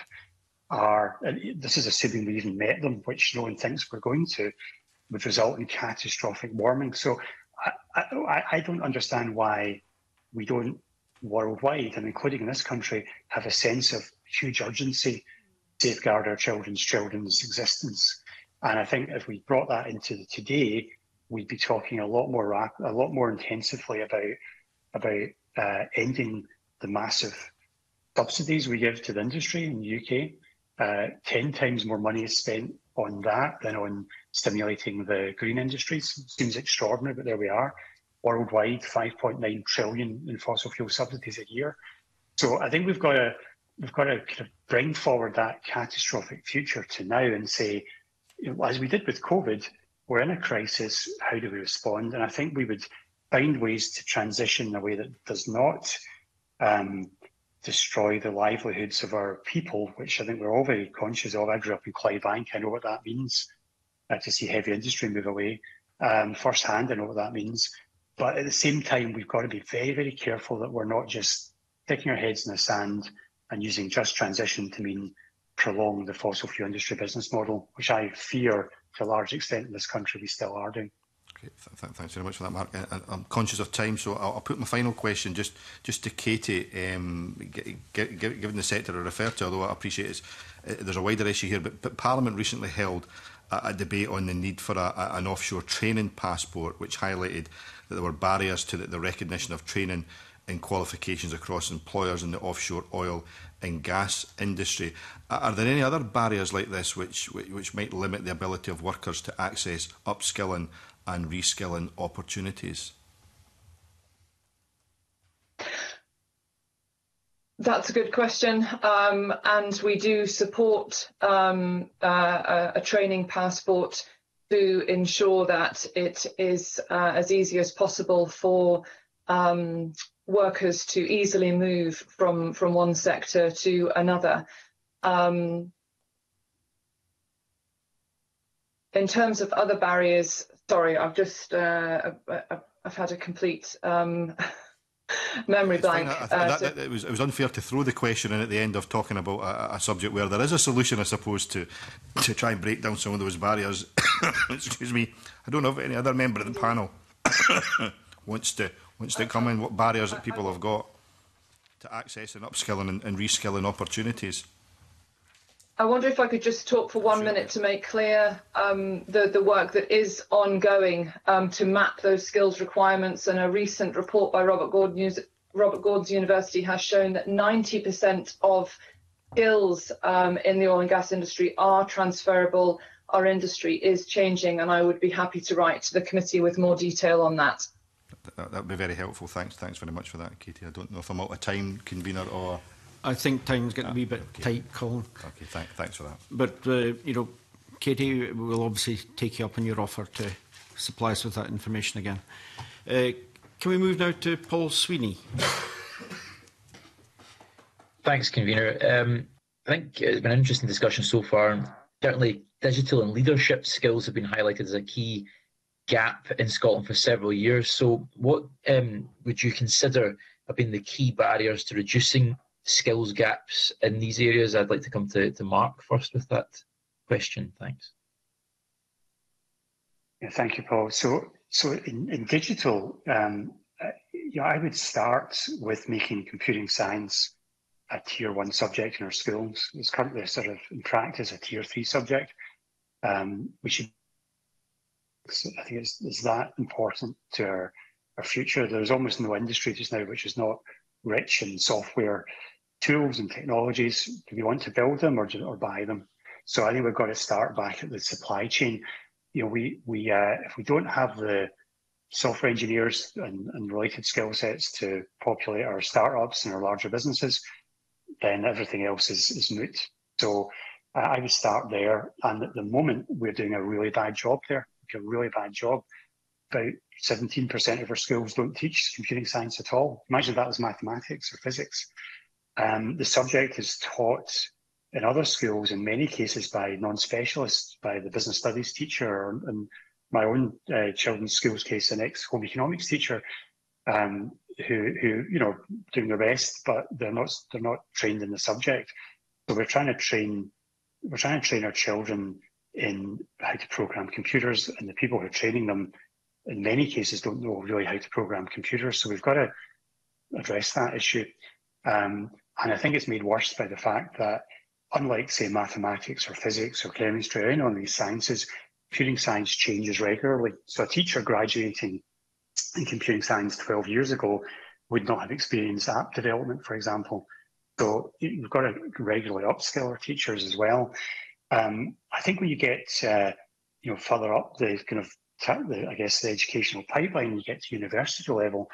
are, and this is assuming we even met them, which no one thinks we're going to, would result in catastrophic warming. So I, I, I don't understand why we don't worldwide, and including in this country, have a sense of huge urgency to safeguard our children's children's existence. And I think if we brought that into the today, we'd be talking a lot more rap a lot more intensively about about uh, ending the massive subsidies we give to the industry in the U K. Uh, ten times more money is spent on that than on stimulating the green industries. It seems extraordinary, but there we are. Worldwide, five point nine trillion in fossil fuel subsidies a year. So I think we've got to we've got to kind of bring forward that catastrophic future to now and say, you know, as we did with COVID, we're in a crisis. How do we respond? And I think we would find ways to transition in a way that does not um, destroy the livelihoods of our people, which I think we're all very conscious of. I grew up in Clydebank. I know what that means uh, to see heavy industry move away. Um, firsthand, I know what that means. But at the same time, we've got to be very, very careful that we're not just sticking our heads in the sand and using just transition to mean prolong the fossil fuel industry business model, which I fear to a large extent in this country we still are doing. Okay, th th thanks very much for that, Mark. I, I'm conscious of time, so I'll, I'll put my final question just just to Katie. Um, g g given the sector I refer to, although I appreciate it's, uh, there's a wider issue here, but, but Parliament recently held a, a debate on the need for a, a, an offshore training passport, which highlighted that there were barriers to the, the recognition of training and qualifications across employers in the offshore oil and gas industry. Are there any other barriers like this which, which might limit the ability of workers to access upskilling and reskilling opportunities? That's a good question, um, and we do support um, uh, a, a training passport to ensure that it is uh, as easy as possible for um, workers to easily move from, from one sector to another. Um, in terms of other barriers, sorry, I've just, uh, I've, I've had a complete um, memory blank. I, I, uh, that, so that, it, was, it was unfair to throw the question in at the end of talking about a, a subject where there is a solution, I suppose, to to try and break down some of those barriers. Excuse me. I don't know if any other member of the panel wants to wants to come in. What barriers that people have got to accessing upskilling and, and reskilling opportunities. I wonder if I could just talk for one minute to make clear um, the, the work that is ongoing um, to map those skills requirements. And a recent report by Robert Gordon, Robert Gordon's University has shown that ninety percent of skills um, in the oil and gas industry are transferable. Our industry is changing, and I would be happy to write to the committee with more detail on that. That would be very helpful. Thanks, thanks very much for that, Katie. I don't know if I'm out of time, convener, or... I think time's getting ah, a wee bit okay. tight, Colin. Okay, th thanks for that. But, uh, you know, Katie will obviously take you up on your offer to supply us with that information again. Uh, can we move now to Paul Sweeney? Thanks, convener. Um, I think it's been an interesting discussion so far. Certainly, digital and leadership skills have been highlighted as a key gap in Scotland for several years. So what um, would you consider have been the key barriers to reducing skills gaps in these areas? I'd like to come to, to Mark first with that question. Thanks. Yeah, thank you, Paul. So, so in, in digital, um, uh, you know, I would start with making computing science a tier one subject in our schools. It's currently sort of in practice a tier three subject. Um, we should, I think it's, it's that important to our, our future. There's almost no industry just now which is not rich in software tools and technologies. Do we want to build them or, or buy them? So I think we've got to start back at the supply chain. You know, we, we uh, if we don't have the software engineers and, and related skill sets to populate our startups and our larger businesses, then everything else is, is moot. So uh, I would start there. And at the moment, we're doing a really bad job there, like a really bad job. About seventeen percent of our schools don't teach computing science at all. Imagine that as mathematics or physics. Um, the subject is taught in other schools, in many cases by non-specialists, by the business studies teacher, or in my own uh, children's schools case, an ex-home economics teacher, um, who, who, you know, doing their best, but they're not, they're not trained in the subject. So we're trying to train, we're trying to train our children in how to program computers, and the people who are training them, in many cases, don't know really how to program computers. So we've got to address that issue. Um, and I think it's made worse by the fact that, unlike, say, mathematics or physics or chemistry or any of these sciences, computing science changes regularly. So a teacher graduating in computing science twelve years ago would not have experienced app development, for example. So you've got to regularly upskill our teachers as well. Um, I think when you get, uh, you know, further up the kind of, the, I guess, the educational pipeline, you get to university level,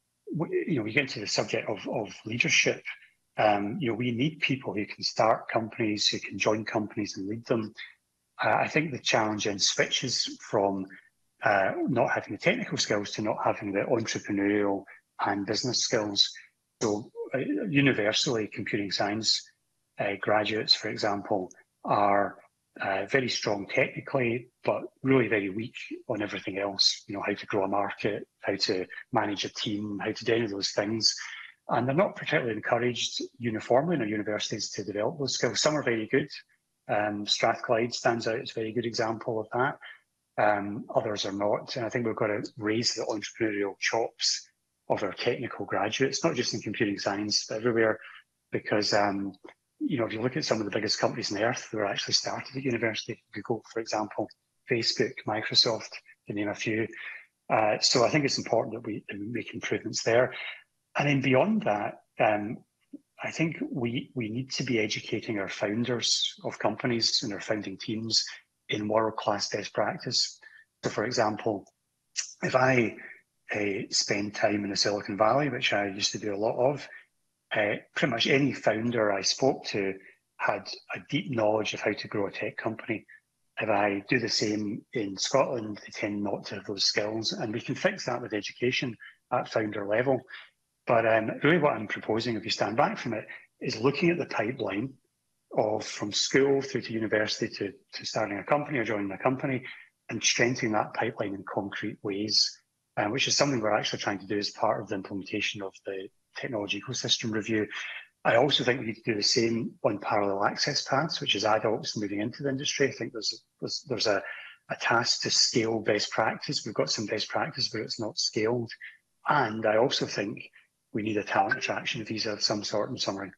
you know, we get to the subject of, of leadership. Um, you know, we need people who can start companies, who can join companies and lead them. Uh, I think the challenge then switches from uh, not having the technical skills to not having the entrepreneurial and business skills. So uh, universally, computing science uh, graduates, for example, are uh, very strong technically, but really very weak on everything else. You know, how to grow a market, how to manage a team, how to do any of those things. And they're not particularly encouraged uniformly in our universities to develop those skills. Some are very good. Um, Strathclyde stands out as a very good example of that. Um, others are not. And I think we've got to raise the entrepreneurial chops of our technical graduates, not just in computing science, but everywhere. Because, um, you know, if you look at some of the biggest companies on the earth, they were actually started at university. Google, for example, Facebook, Microsoft, to name a few. Uh, so I think it's important that we make improvements there. And then beyond that, um, I think we, we need to be educating our founders of companies and our founding teams in world-class best practice. So, for example, if I uh, spend time in the Silicon Valley, which I used to do a lot of, uh, pretty much any founder I spoke to had a deep knowledge of how to grow a tech company. If I do the same in Scotland, they tend not to have those skills, and we can fix that with education at founder level. But um, really what I'm proposing, if you stand back from it, is looking at the pipeline of from school through to university to, to starting a company or joining a company, and strengthening that pipeline in concrete ways, uh, which is something we're actually trying to do as part of the implementation of the technology ecosystem review. I also think we need to do the same on parallel access paths, which is adults moving into the industry. I think there's there's, there's a, a task to scale best practice. We've got some best practice, but it's not scaled. And I also think we need a talent attraction visa of some sort in summary.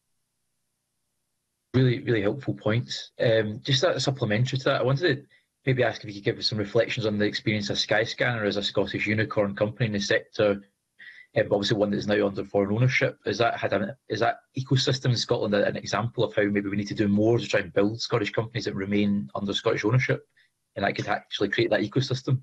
Really, really helpful points. Um, just a supplementary to that, I wanted to maybe ask if you could give us some reflections on the experience of Skyscanner as a Scottish unicorn company in the sector. Um, obviously, one that is now under foreign ownership. Is that had an, is that ecosystem in Scotland an example of how maybe we need to do more to try and build Scottish companies that remain under Scottish ownership, and that could actually create that ecosystem?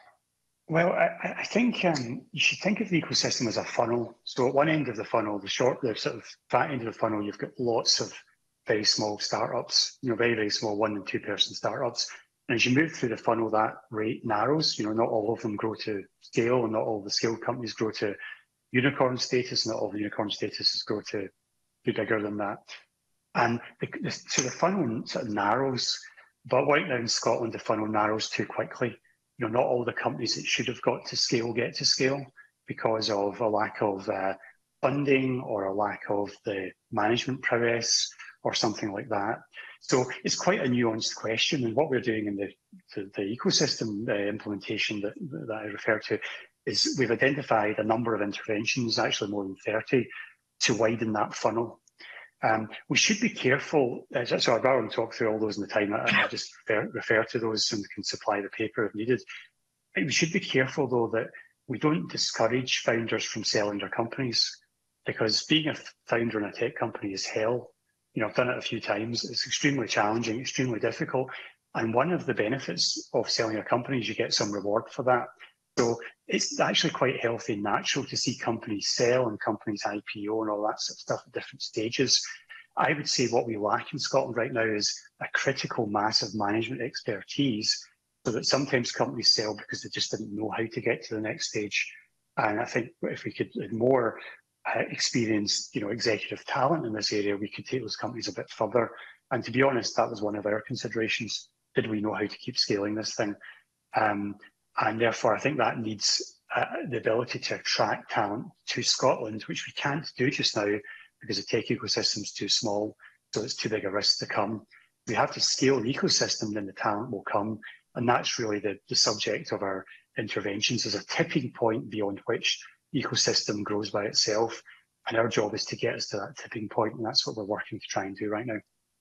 Well, I, I think um, you should think of the ecosystem as a funnel. So at one end of the funnel, the short, the sort of fat end of the funnel, you've got lots of very small startups, you know, very, very small one and two person startups. And as you move through the funnel, that rate narrows. You know, not all of them grow to scale, and not all the scale companies grow to unicorn status, not all the unicorn statuses grow to be bigger than that. And the, the, so the funnel sort of narrows, but right now in Scotland, the funnel narrows too quickly. You know, not all the companies that should have got to scale get to scale because of a lack of uh, funding or a lack of the management prowess or something like that. So it's quite a nuanced question. And what we're doing in the, the, the ecosystem uh, implementation that, that I refer to is we've identified a number of interventions, actually more than thirty, to widen that funnel. Um, we should be careful, uh, so I'd rather talk through all those in the time, I, I just refer, refer to those and can supply the paper if needed. We should be careful though that we don't discourage founders from selling their companies, because being a founder in a tech company is hell. You know, I've done it a few times. It's extremely challenging, extremely difficult. And one of the benefits of selling a company is you get some reward for that. So it's actually quite healthy and natural to see companies sell and companies I P O and all that sort of stuff at different stages. I would say what we lack in Scotland right now is a critical mass of management expertise, so that sometimes companies sell because they just didn't know how to get to the next stage. And I think if we could have more uh, experienced, you know, executive talent in this area, we could take those companies a bit further. And to be honest, that was one of our considerations. Did we know how to keep scaling this thing? Um, And therefore, I think that needs uh, the ability to attract talent to Scotland, which we can't do just now because the tech ecosystem is too small, so it's too big a risk to come. We have to scale the ecosystem, then the talent will come. And that's really the, the subject of our interventions, as a tipping point beyond which the ecosystem grows by itself. And our job is to get us to that tipping point, and that's what we're working to try and do right now.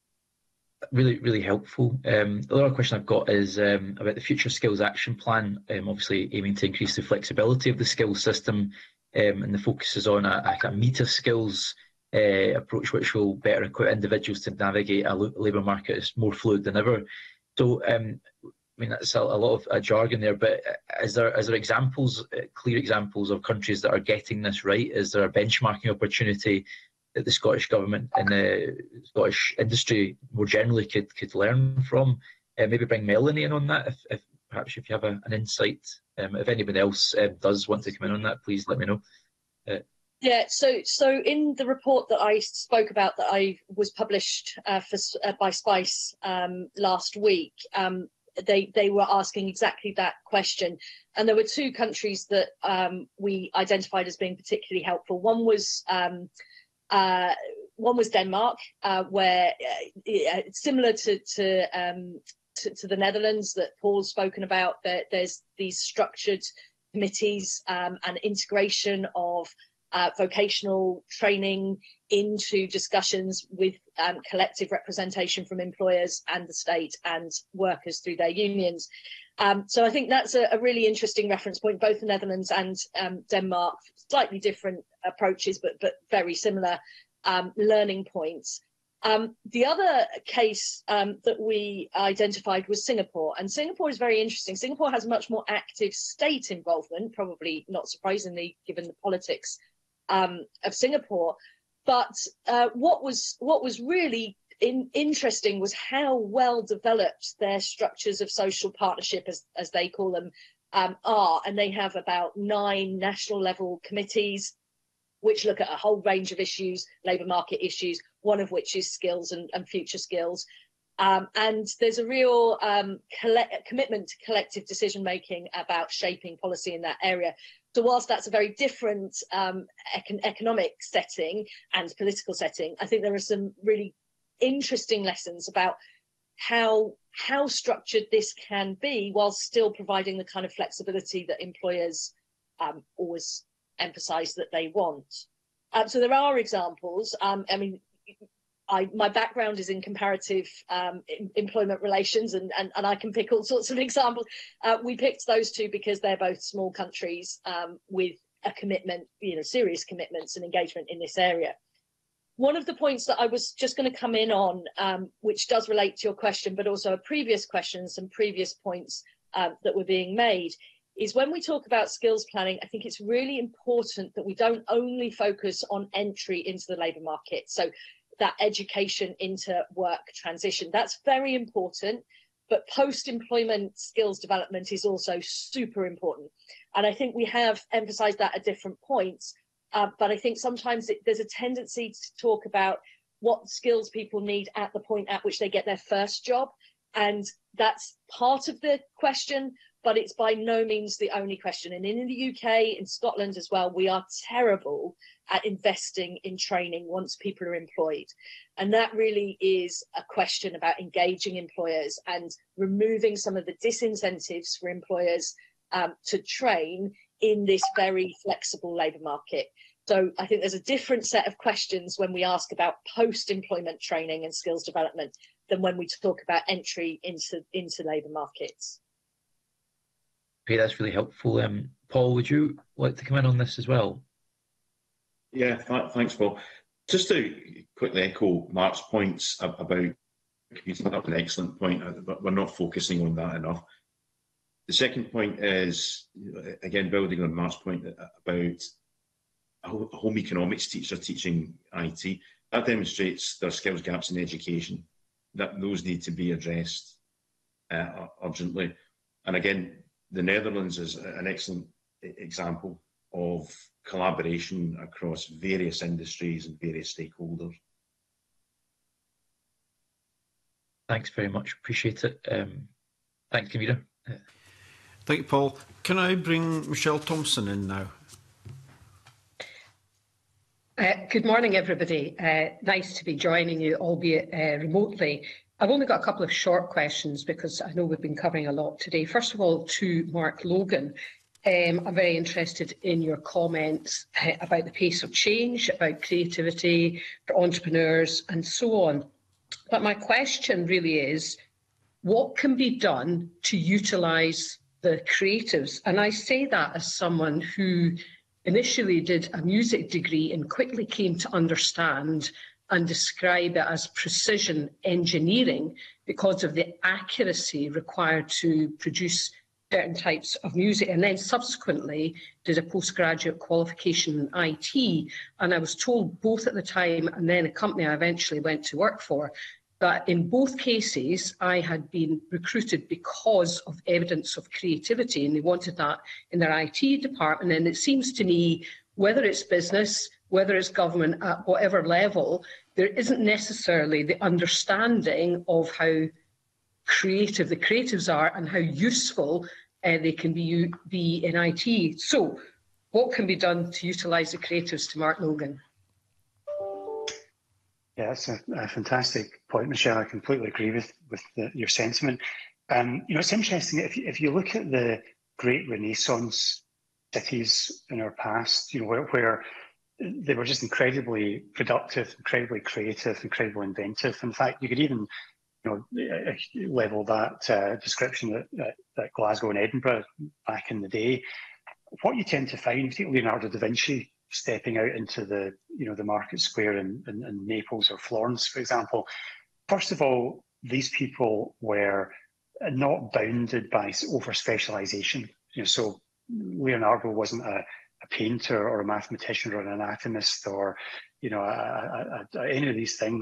Really, really helpful. Um, the other question I've got is um, about the Future Skills Action Plan, um, obviously aiming to increase the flexibility of the skills system, um, and the focus is on a, a meta skills uh, approach, which will better equip individuals to navigate a labour market that's more fluid than ever. So, um, I mean, that's a, a lot of uh, jargon there, but is there, is there examples, uh, clear examples of countries that are getting this right? Is there a benchmarking opportunity that the Scottish Government and the Scottish industry more generally could could learn from? Uh, maybe bring Melanie in on that, if, if perhaps if you have a, an insight. Um, if anybody else uh, does want to come in on that, please let me know. Uh, yeah, so so in the report that I spoke about that I was published uh, for, uh, by Spice um, last week, um, they they were asking exactly that question, and there were two countries that um, we identified as being particularly helpful. One was um, Uh, one was Denmark, uh, where uh, similar to to, um, to to the Netherlands that Paul's spoken about, there, there's these structured committees um, and integration of uh, vocational training into discussions with um, collective representation from employers and the state and workers through their unions. Um, so I think that's a, a really interesting reference point. Both the Netherlands and um, Denmark, slightly different approaches, but but very similar um, learning points. Um, the other case um, that we identified was Singapore, and Singapore is very interesting. Singapore has much more active state involvement, probably not surprisingly given the politics um, of Singapore. But uh, what was what was really in, interesting was how well developed their structures of social partnership, as, as they call them, um, are. And they have about nine national level committees which look at a whole range of issues, labour market issues, one of which is skills and, and future skills. Um, and there's a real um, commitment to collective decision making about shaping policy in that area. So whilst that's a very different um, econ economic setting and political setting, I think there are some really interesting lessons about how how structured this can be while still providing the kind of flexibility that employers um, always emphasise that they want. Um, so there are examples. Um, I mean, I, my background is in comparative um, in, employment relations, and, and, and I can pick all sorts of examples. Uh, we picked those two because they're both small countries um, with a commitment, you know, serious commitments and engagement in this area. One of the points that I was just going to come in on, um, which does relate to your question, but also a previous question, some previous points um, that were being made, is when we talk about skills planning, I think it's really important that we don't only focus on entry into the labour market. So that education into work transition, that's very important, but post-employment skills development is also super important. And I think we have emphasised that at different points, uh, but I think sometimes it, there's a tendency to talk about what skills people need at the point at which they get their first job. And that's part of the question, but it's by no means the only question. And in the U K, in Scotland as well, we are terrible at investing in training once people are employed. And that really is a question about engaging employers and removing some of the disincentives for employers um, to train in this very flexible labour market. So I think there's a different set of questions when we ask about post-employment training and skills development than when we talk about entry into, into labour markets. Okay, that's really helpful. Um, Paul, would you like to come in on this as well? Yeah, th thanks, Paul. Just to quickly echo Mark's points about, he's put up an excellent point, but we're not focusing on that enough. The second point is, again, building on Mark's point about a home economics teacher teaching I T. That demonstrates there are skills gaps in education, that those need to be addressed uh, urgently. And again, the Netherlands is an excellent example of collaboration across various industries and various stakeholders. Thanks very much. Appreciate it. Um, thanks, Convener. Thank you, Paul. Can I bring Michelle Thompson in now? Uh, good morning, everybody. Uh, nice to be joining you, albeit uh, remotely. I've only got a couple of short questions because I know we've been covering a lot today. First of all, to Mark Logan, um, I'm very interested in your comments uh, about the pace of change, about creativity for entrepreneurs and so on. But my question really is, what can be done to utilise the creatives? And I say that as someone who initially did a music degree and quickly came to understand and describe it as precision engineering because of the accuracy required to produce certain types of music, and then subsequently did a postgraduate qualification in I T. And I was told both at the time and then a company I eventually went to work for, that in both cases I had been recruited because of evidence of creativity, and they wanted that in their I T department. And it seems to me, whether it's business, whether it's government, at whatever level, there isn't necessarily the understanding of how creative the creatives are and how useful uh, they can be, be in I T. So what can be done to utilise the creatives, to Mark Logan? Yeah, that's a, a fantastic point, Michelle. I completely agree with, with the, your sentiment. Um, you know, it's interesting, if you, if you look at the great Renaissance cities in our past, you know, where, where they were just incredibly productive, incredibly creative, incredibly inventive. In fact, you could even, you know, level that uh, description at, at, at Glasgow and Edinburgh back in the day. What you tend to find, particularly Leonardo da Vinci stepping out into the, you know, the market square in, in, in Naples or Florence, for example. First of all, these people were not bounded by over specialization. You know, so Leonardo wasn't a, a painter or a mathematician or an anatomist or, you know, a, a, a, any of these things.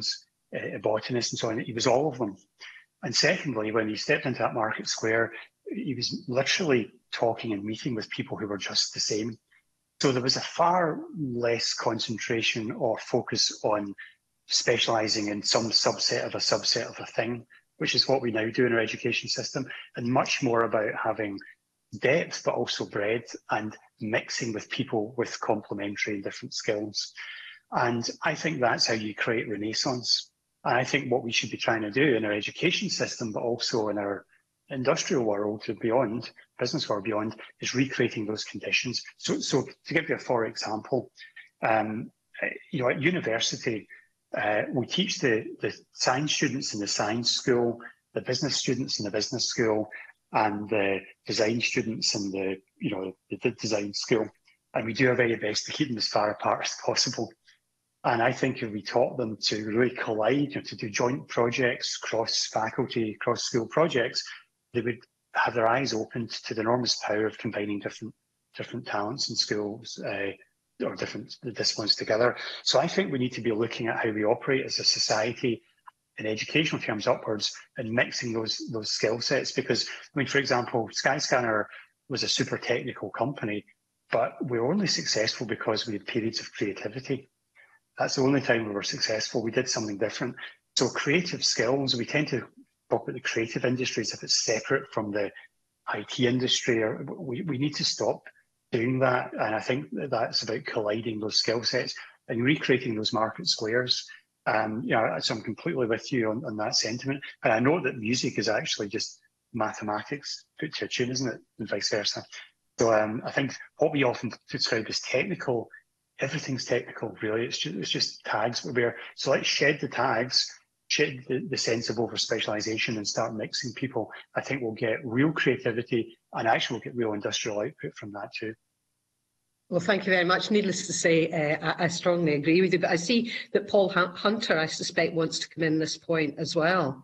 a botanist and so on. He was all of them. And secondly, when he stepped into that market square, he was literally talking and meeting with people who were just the same. So there was a far less concentration or focus on specialising in some subset of a subset of a thing, which is what we now do in our education system, and much more about having depth, but also breadth, and mixing with people with complementary and different skills. And I think that's how you create renaissance. And I think what we should be trying to do in our education system, but also in our industrial world and beyond, business world beyond, is recreating those conditions. So, so to give you a for example, um, you know, at university, uh, we teach the, the science students in the science school, the business students in the business school, and the design students in the, you know, the, the design school. And we do our very best to keep them as far apart as possible. And I think if we taught them to really collide, you know, to do joint projects, cross-faculty, cross-school projects, they would have their eyes opened to the enormous power of combining different different talents and skills uh, or different disciplines together. So I think we need to be looking at how we operate as a society in educational terms upwards and mixing those those skill sets. Because, I mean, for example, Skyscanner was a super technical company, but we were only successful because we had periods of creativity. That's the only time we were successful. We did something different. So creative skills, we tend to talk about the creative industry as if it's separate from the I T industry. Or we, we need to stop doing that. And I think that that's about colliding those skill sets and recreating those market squares. Um, you know, so I'm completely with you on, on that sentiment. And I know that music is actually just mathematics put to a tune, isn't it? And vice versa. So um, I think what we often describe as technical, everything's technical, really. It's just, it's just tags. We're, so let's shed the tags, shed the, the sense of over specialisation and start mixing people. I think we'll get real creativity and actually we'll get real industrial output from that too. Well, thank you very much. Needless to say, uh, I, I strongly agree with you, but I see that Paul Hunter, I suspect, wants to come in this point as well.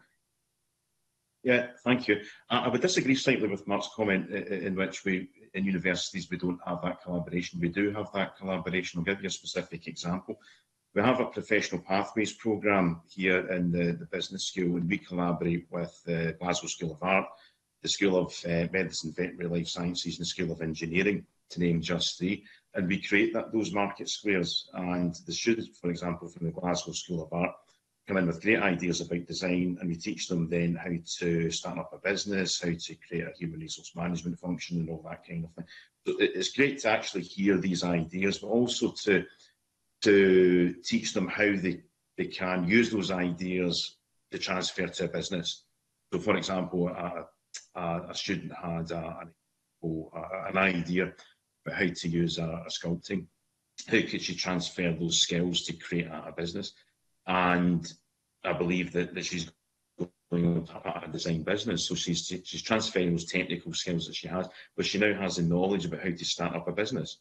Yeah, thank you. I, I would disagree slightly with Mark's comment in, in which we, in universities, we don't have that collaboration. We do have that collaboration. I'll give you a specific example. We have a professional pathways programme here in the, the business school, and we collaborate with the Glasgow School of Art, the School of uh, Medicine, Veterinary Life Sciences, and the School of Engineering, to name just three. And we create that, those market squares. And the students, for example, from the Glasgow School of Art, come in with great ideas about design, and we teach them then how to start up a business, how to create a human resource management function and all that kind of thing. So it's great to actually hear these ideas, but also to, to teach them how they, they can use those ideas to transfer to a business. So, for example, a, a, a student had a, a, an idea about how to use a, a sculpting. How could she transfer those skills to create a, a business? And I believe that, that she's going to have a design business. So she's, she's transferring those technical skills that she has, but she now has the knowledge about how to start up a business.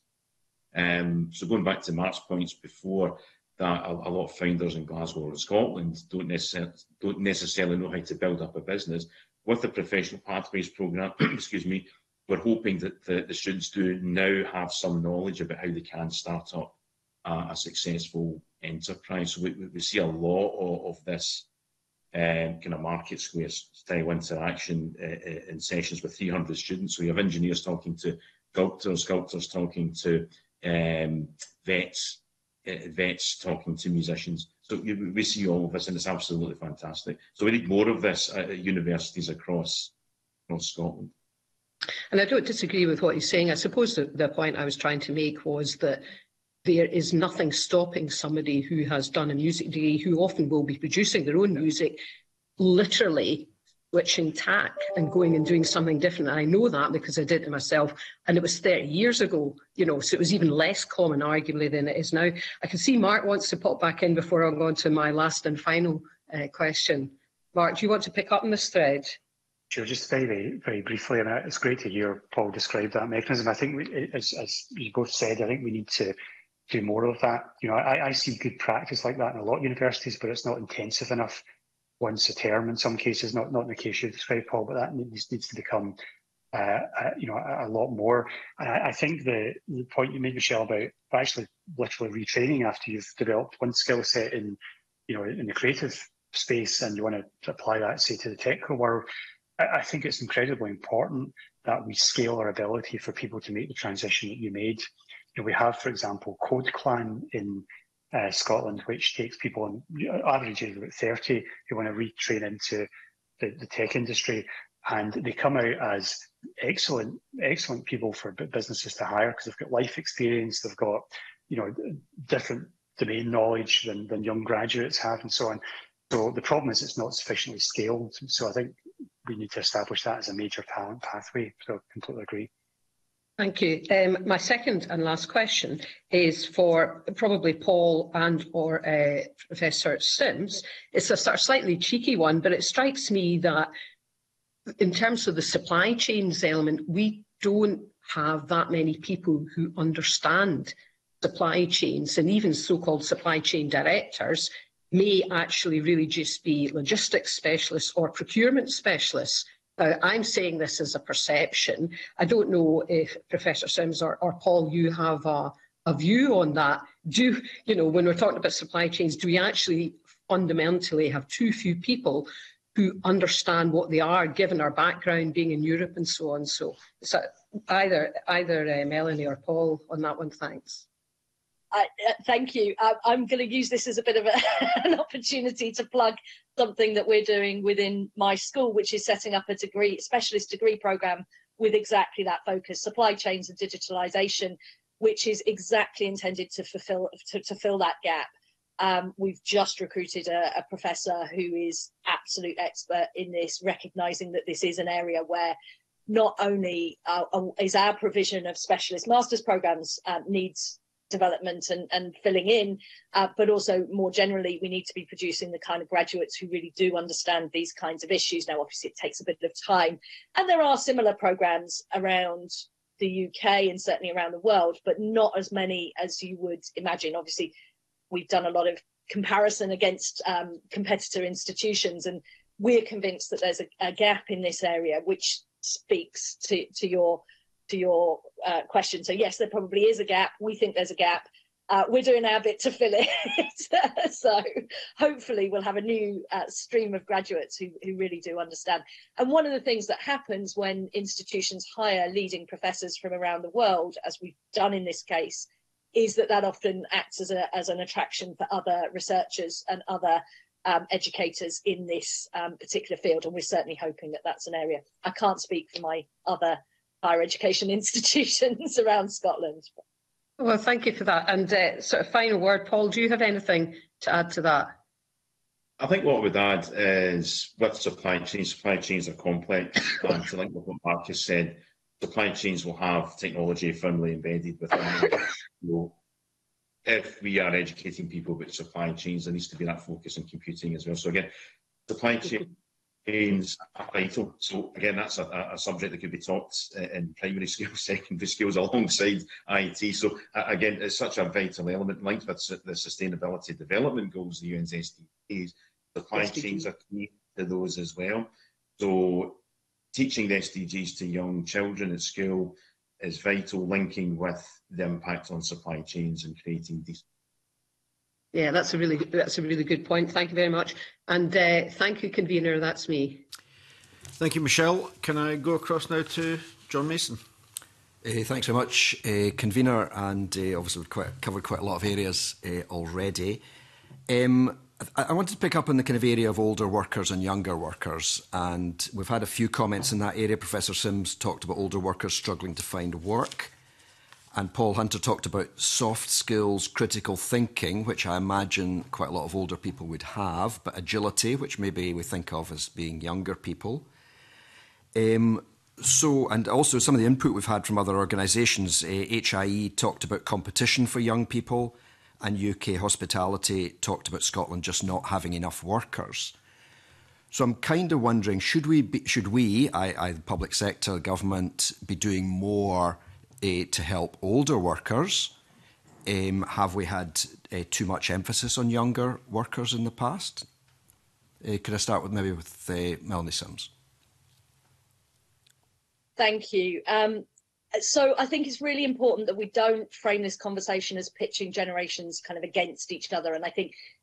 Um, so going back to Mark's points before, that a, a lot of founders in Glasgow or Scotland don't necessarily, don't necessarily know how to build up a business. With the Professional Pathways programme, excuse me, we're hoping that the, the students do now have some knowledge about how they can start up uh, a successful enterprise. So we, we see a lot of, of this um, kind of market square style interaction uh, in sessions with three hundred students. So we have engineers talking to sculptors, sculptors talking to um, vets, uh, vets talking to musicians. So we see all of this, and it's absolutely fantastic. So we need more of this at universities across, across Scotland. And I don't disagree with what he's saying. I suppose the, the point I was trying to make was that there is nothing stopping somebody who has done a music degree, who often will be producing their own music, literally switching tack and going and doing something different. And I know that because I did it myself, and it was thirty years ago, you know, so it was even less common, arguably, than it is now. I can see Mark wants to pop back in before I go on to my last and final uh, question. Mark, do you want to pick up on this thread? Sure, just very, very, very briefly, and it's great to hear Paul describe that mechanism. I think, we, as, as you both said, I think we need to do more of that. You know, I, I see good practice like that in a lot of universities, but it's not intensive enough. Once a term, in some cases, not not in the case you described, Paul, but that needs, needs to become, uh, uh, you know, a, a lot more. And I, I think the the point you made, Michelle, about actually literally retraining after you've developed one skill set in, you know, in the creative space and you want to apply that, say, to the technical world, I, I think it's incredibly important that we scale our ability for people to make the transition that you made. You know, we have, for example, Code Clan in uh, Scotland, which takes people on average age of about thirty who want to retrain into the, the tech industry, and they come out as excellent, excellent people for businesses to hire because they've got life experience, they've got, you know, different domain knowledge than, than young graduates have, and so on. So the problem is it's not sufficiently scaled. So I think we need to establish that as a major talent pathway. So I completely agree. Thank you. Um, my second and last question is for probably Paul and or uh, Professor Sims. It's a sort of slightly cheeky one, but it strikes me that in terms of the supply chains element, we don't have that many people who understand supply chains, and even so-called supply chain directors may actually really just be logistics specialists or procurement specialists. Uh, I'm saying this as a perception. I don't know if Professor Sims or, or Paul, you have a, a view on that. Do, you know, when we're talking about supply chains, do we actually fundamentally have too few people who understand what they are, given our background being in Europe and so on? So, so either, either uh, Melanie or Paul on that one, thanks. Uh, thank you. I, I'm going to use this as a bit of a, an opportunity to plug something that we're doing within my school, which is setting up a degree, specialist degree program with exactly that focus, supply chains and digitalisation, which is exactly intended to fulfil to, to fill that gap. Um, we've just recruited a, a professor who is absolute expert in this, recognising that this is an area where not only uh, is our provision of specialist master's programmes uh, needs development and, and filling in, uh, but also more generally, we need to be producing the kind of graduates who really do understand these kinds of issues. Now, obviously, it takes a bit of time. And there are similar programmes around the U K and certainly around the world, but not as many as you would imagine. Obviously, we've done a lot of comparison against um, competitor institutions, and we're convinced that there's a, a gap in this area, which speaks to, to your to your uh, question. So yes, there probably is a gap. We think there's a gap. Uh, we're doing our bit to fill it. So hopefully we'll have a new uh, stream of graduates who, who really do understand. And one of the things that happens when institutions hire leading professors from around the world, as we've done in this case, is that that often acts as, a, as an attraction for other researchers and other um, educators in this um, particular field. And we're certainly hoping that that's an area. I can't speak for my other higher education institutions around Scotland. Well, thank you for that. And uh, sort of final word, Paul, do you have anything to add to that? I think what I would add is with supply chains, supply chains are complex. And to link with what Mark has said, supply chains will have technology firmly embedded within them. So if we are educating people about supply chains, there needs to be that focus on computing as well. So again, supply chain chains are vital. So again, that's a, a subject that could be taught in primary schools, secondary schools, alongside I T. So uh, again, it's such a vital element linked with the sustainability development goals, the U N's S D Gs. Supply S D Gs. Chains are key to those as well. So teaching the S D Gs to young children at school is vital, linking with the impact on supply chains and creating these. Yeah, that's a really that's a really good point. Thank you very much, and uh, thank you, convener. That's me. Thank you, Michelle. Can I go across now to John Mason? Uh, thanks very much, uh, convener, and uh, obviously we've quite, covered quite a lot of areas uh, already. Um, I, I wanted to pick up on the kind of area of older workers and younger workers, and we've had a few comments in that area. Professor Sims talked about older workers struggling to find work. And Paul Hunter talked about soft skills, critical thinking, which I imagine quite a lot of older people would have, but agility, which maybe we think of as being younger people. Um, so, and also some of the input we've had from other organisations. Uh, H I E talked about competition for young people, and U K Hospitality talked about Scotland just not having enough workers. So I'm kind of wondering, should we, be, should we, I, I, the public sector, government, be doing more Uh, to help older workers? Um, have we had uh, too much emphasis on younger workers in the past? Uh, could I start with maybe with uh, Melanie Sims? Thank you. Um, so I think it's really important that we don't frame this conversation as pitching generations kind of against each other. And I think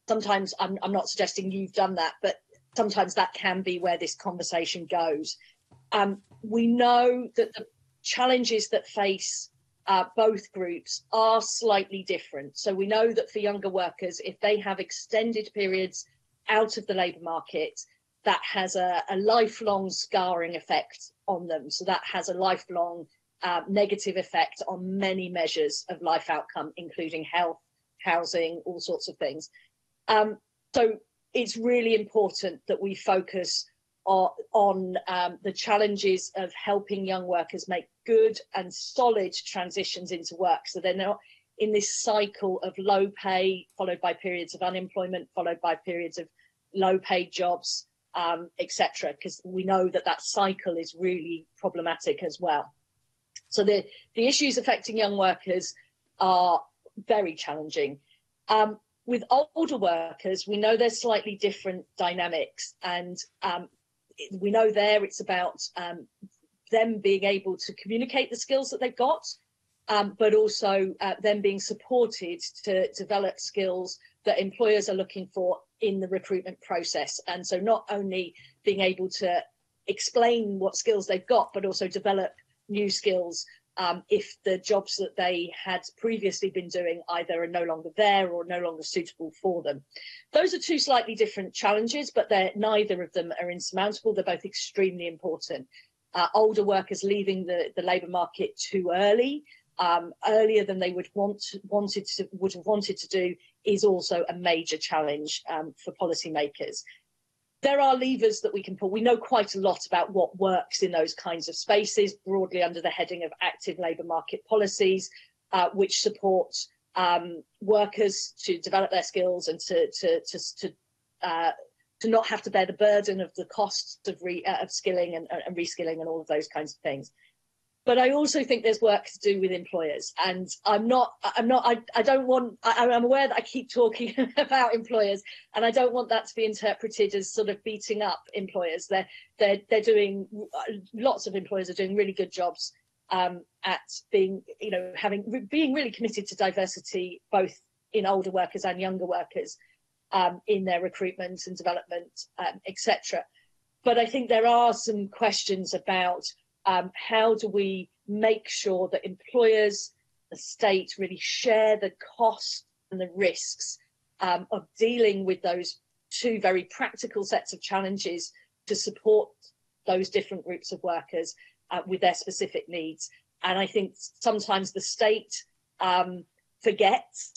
sometimes I'm, I'm not suggesting you've done that, but sometimes that can be where this conversation goes. Um, we know that the challenges that face uh, both groups are slightly different. So we know that for younger workers, if they have extended periods out of the labour market, that has a, a lifelong scarring effect on them. So that has a lifelong uh, negative effect on many measures of life outcome, including health, housing, all sorts of things. Um, so it's really important that we focus on, on um, the challenges of helping young workers make good and solid transitions into work, so they're not in this cycle of low pay, followed by periods of unemployment, followed by periods of low paid jobs, um, et cetera, because we know that that cycle is really problematic as well. So the, the issues affecting young workers are very challenging. Um, with older workers, we know there's slightly different dynamics, and um, we know there it's about um, them being able to communicate the skills that they've got, um, but also uh, them being supported to develop skills that employers are looking for in the recruitment process. And so not only being able to explain what skills they've got, but also develop new skills um, if the jobs that they had previously been doing either are no longer there or no longer suitable for them. Those are two slightly different challenges, but they're, neither of them are insurmountable. They're both extremely important. Uh, older workers leaving the, the labour market too early, um, earlier than they would want wanted to would have wanted to do, is also a major challenge um, for policymakers. There are levers that we can pull. We know quite a lot about what works in those kinds of spaces, broadly under the heading of active labour market policies, uh, which support um, workers to develop their skills and to to to to, uh, to not have to bear the burden of the costs of re, uh, of skilling and, and reskilling and all of those kinds of things. But I also think there's work to do with employers, and I'm not, I'm not, I, I don't want, I, I'm aware that I keep talking about employers, and I don't want that to be interpreted as sort of beating up employers. They're, they're, they're doing, lots of employers are doing really good jobs um, at being, you know, having, being really committed to diversity, both in older workers and younger workers um, in their recruitment and development, um, et cetera. But I think there are some questions about Um, how do we make sure that employers, the state, really share the costs and the risks um, of dealing with those two very practical sets of challenges to support those different groups of workers uh, with their specific needs? And I think sometimes the state um, forgets.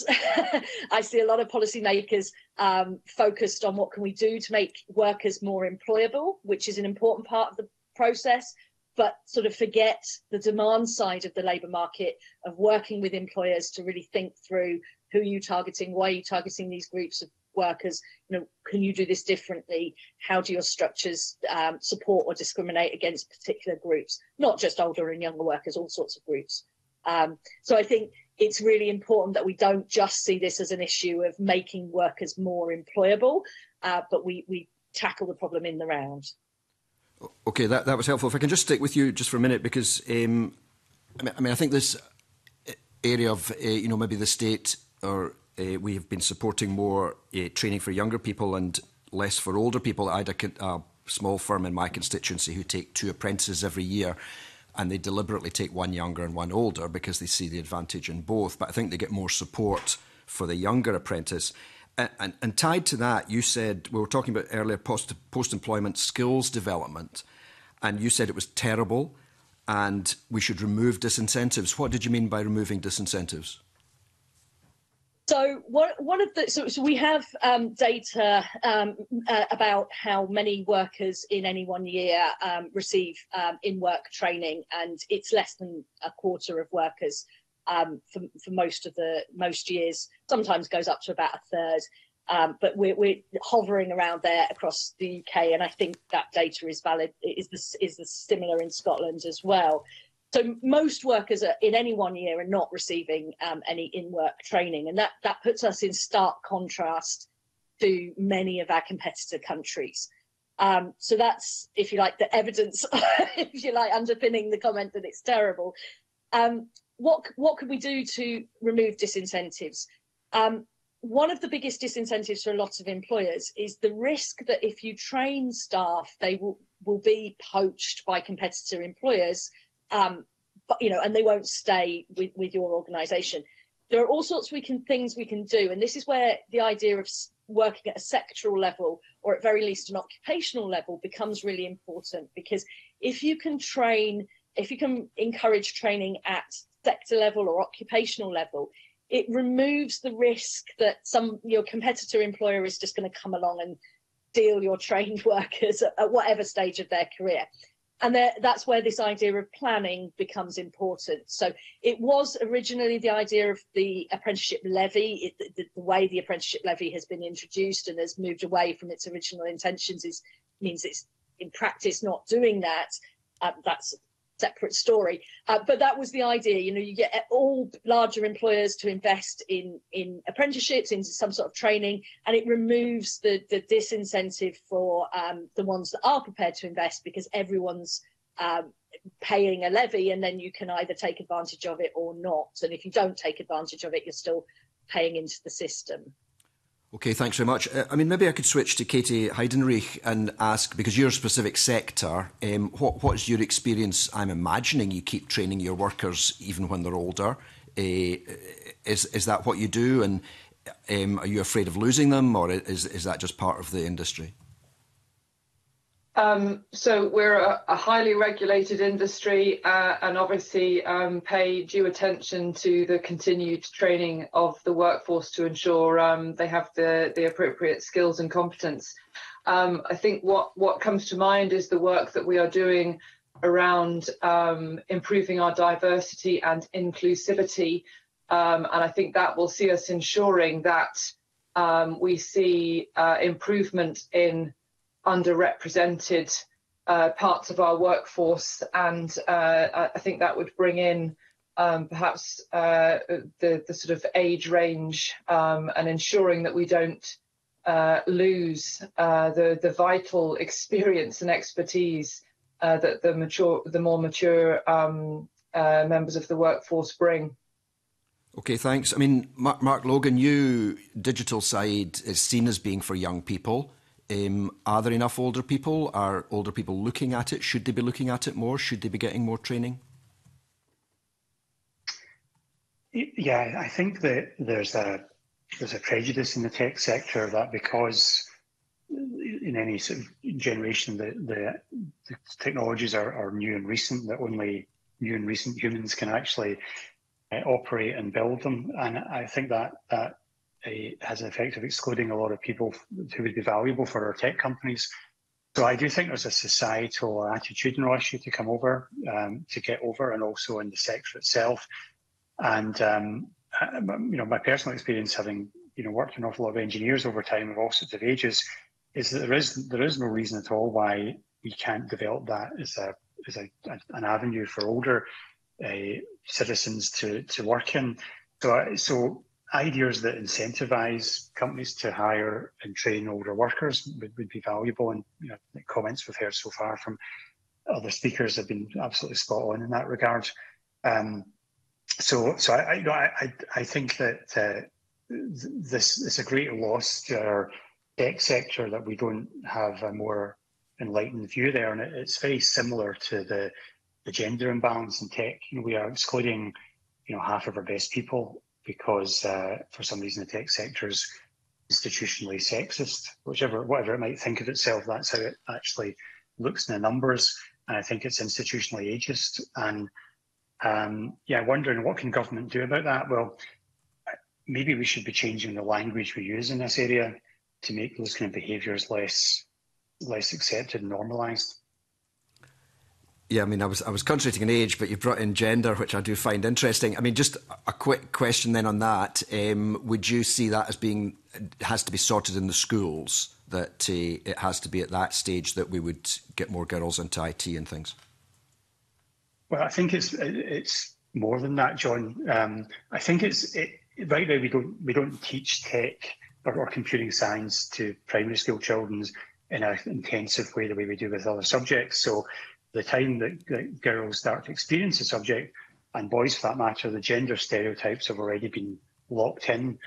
I see a lot of policymakers um, focused on what can we do to make workers more employable, which is an important part of the process, but sort of forget the demand side of the labour market, of working with employers to really think through who are you targeting, why are you targeting these groups of workers, you know, can you do this differently, how do your structures um, support or discriminate against particular groups, not just older and younger workers, all sorts of groups. Um, so I think it's really important that we don't just see this as an issue of making workers more employable, uh, but we, we tackle the problem in the round. Okay, that, that was helpful. If I can just stick with you just for a minute, because um, I, mean, I mean, I think this area of, uh, you know, maybe the state or uh, we have been supporting more uh, training for younger people and less for older people. I had a, a small firm in my constituency who take two apprentices every year, and they deliberately take one younger and one older because they see the advantage in both. But I think they get more support for the younger apprentice. And, and, and tied to that, you said, we were talking about earlier post, post-employment skills development, and you said it was terrible and we should remove disincentives. What did you mean by removing disincentives? So one, one of the, so, so we have um, data um, uh, about how many workers in any one year um, receive um, in-work training, and it's less than a quarter of workers Um, for, for most of the most years, sometimes goes up to about a third, um, but we're, we're hovering around there across the U K, and I think that data is valid. Is the is the similar in Scotland as well? So most workers are, in any one year are not receiving um, any in-work training, and that that puts us in stark contrast to many of our competitor countries. Um, so that's, if you like, the evidence, if you like, underpinning the comment that it's terrible. Um, What what could we do to remove disincentives? Um, one of the biggest disincentives for a lot of employers is the risk that if you train staff, they will, will be poached by competitor employers, um, but, you know, and they won't stay with, with your organisation. There are all sorts we can things we can do, and this is where the idea of working at a sectoral level, or at very least an occupational level, becomes really important. Because if you can train, if you can encourage training at sector level or occupational level, it removes the risk that some your competitor employer is just going to come along and steal your trained workers at, at whatever stage of their career. And there, that's where this idea of planning becomes important. So it was originally the idea of the apprenticeship levy. It, the, the way the apprenticeship levy has been introduced and has moved away from its original intentions is means it's in practice not doing that. Uh, that's a separate story. Uh, but that was the idea. You know, you get all larger employers to invest in, in apprenticeships, into some sort of training, and it removes the, the disincentive for um, the ones that are prepared to invest, because everyone's um, paying a levy, and then you can either take advantage of it or not. And if you don't take advantage of it, you're still paying into the system. Okay, thanks very much. Uh, I mean, maybe I could switch to Katie Heidenreich and ask, because you're a specific sector, um, what, what's your experience? I'm imagining you keep training your workers even when they're older. Uh, is is that what you do? And um, are you afraid of losing them, or is, is that just part of the industry? Um, so we're a, a highly regulated industry, uh, and obviously um, pay due attention to the continued training of the workforce to ensure um, they have the, the appropriate skills and competence. Um, I think what, what comes to mind is the work that we are doing around um, improving our diversity and inclusivity. Um, and I think that will see us ensuring that um, we see uh, improvement in underrepresented uh, parts of our workforce, and uh, I think that would bring in um, perhaps uh, the, the sort of age range um, and ensuring that we don't uh, lose uh, the, the vital experience and expertise uh, that the mature, the more mature um, uh, members of the workforce bring. Okay, thanks. I mean, Mark, Mark Logan, you, digital side is seen as being for young people. Um, are there enough older people? Are older people looking at it? Should they be looking at it more? Should they be getting more training? Yeah, I think that there's a there's a prejudice in the tech sector that because in any sort of generation the, the, the technologies are, are new and recent, that only new and recent humans can actually uh, operate and build them. And I think that that It has an effect of excluding a lot of people who would be valuable for our tech companies. So I do think there's a societal attitudinal issue to come over, um, to get over, and also in the sector itself. And um, you know, my personal experience, having you know worked with an awful lot of engineers over time of all sorts of ages, is that there is there is no reason at all why we can't develop that as a as a, an avenue for older uh, citizens to to work in. So so. Ideas that incentivise companies to hire and train older workers would, would be valuable, and you know, the comments we've heard so far from other speakers have been absolutely spot on in that regard. Um, so, so I, I, you know, I, I think that uh, this is a great loss to our tech sector that we don't have a more enlightened view there, and it, it's very similar to the the gender imbalance in tech. You know, we are excluding, you know, half of our best people, because uh, for some reason the tech sector is institutionally sexist, whichever, whatever it might think of itself, that's how it actually looks in the numbers. And I think it's institutionally ageist. And um, yeah, wondering what can government do about that? Well, maybe we should be changing the language we use in this area to make those kind of behaviours less, less accepted and normalised. Yeah, I mean, I was I was concentrating on age, but you brought in gender, which I do find interesting. I mean, just a quick question then on that. Um, would you see that as being, has to be sorted in the schools, that uh, it has to be at that stage that we would get more girls into I T and things? Well, I think it's it's more than that, John. Um, I think it's, it, right now we don't, we don't teach tech or, or computing science to primary school children in an intensive way the way we do with other subjects. So the time that, that girls start to experience the subject, and boys for that matter, the gender stereotypes have already been locked in.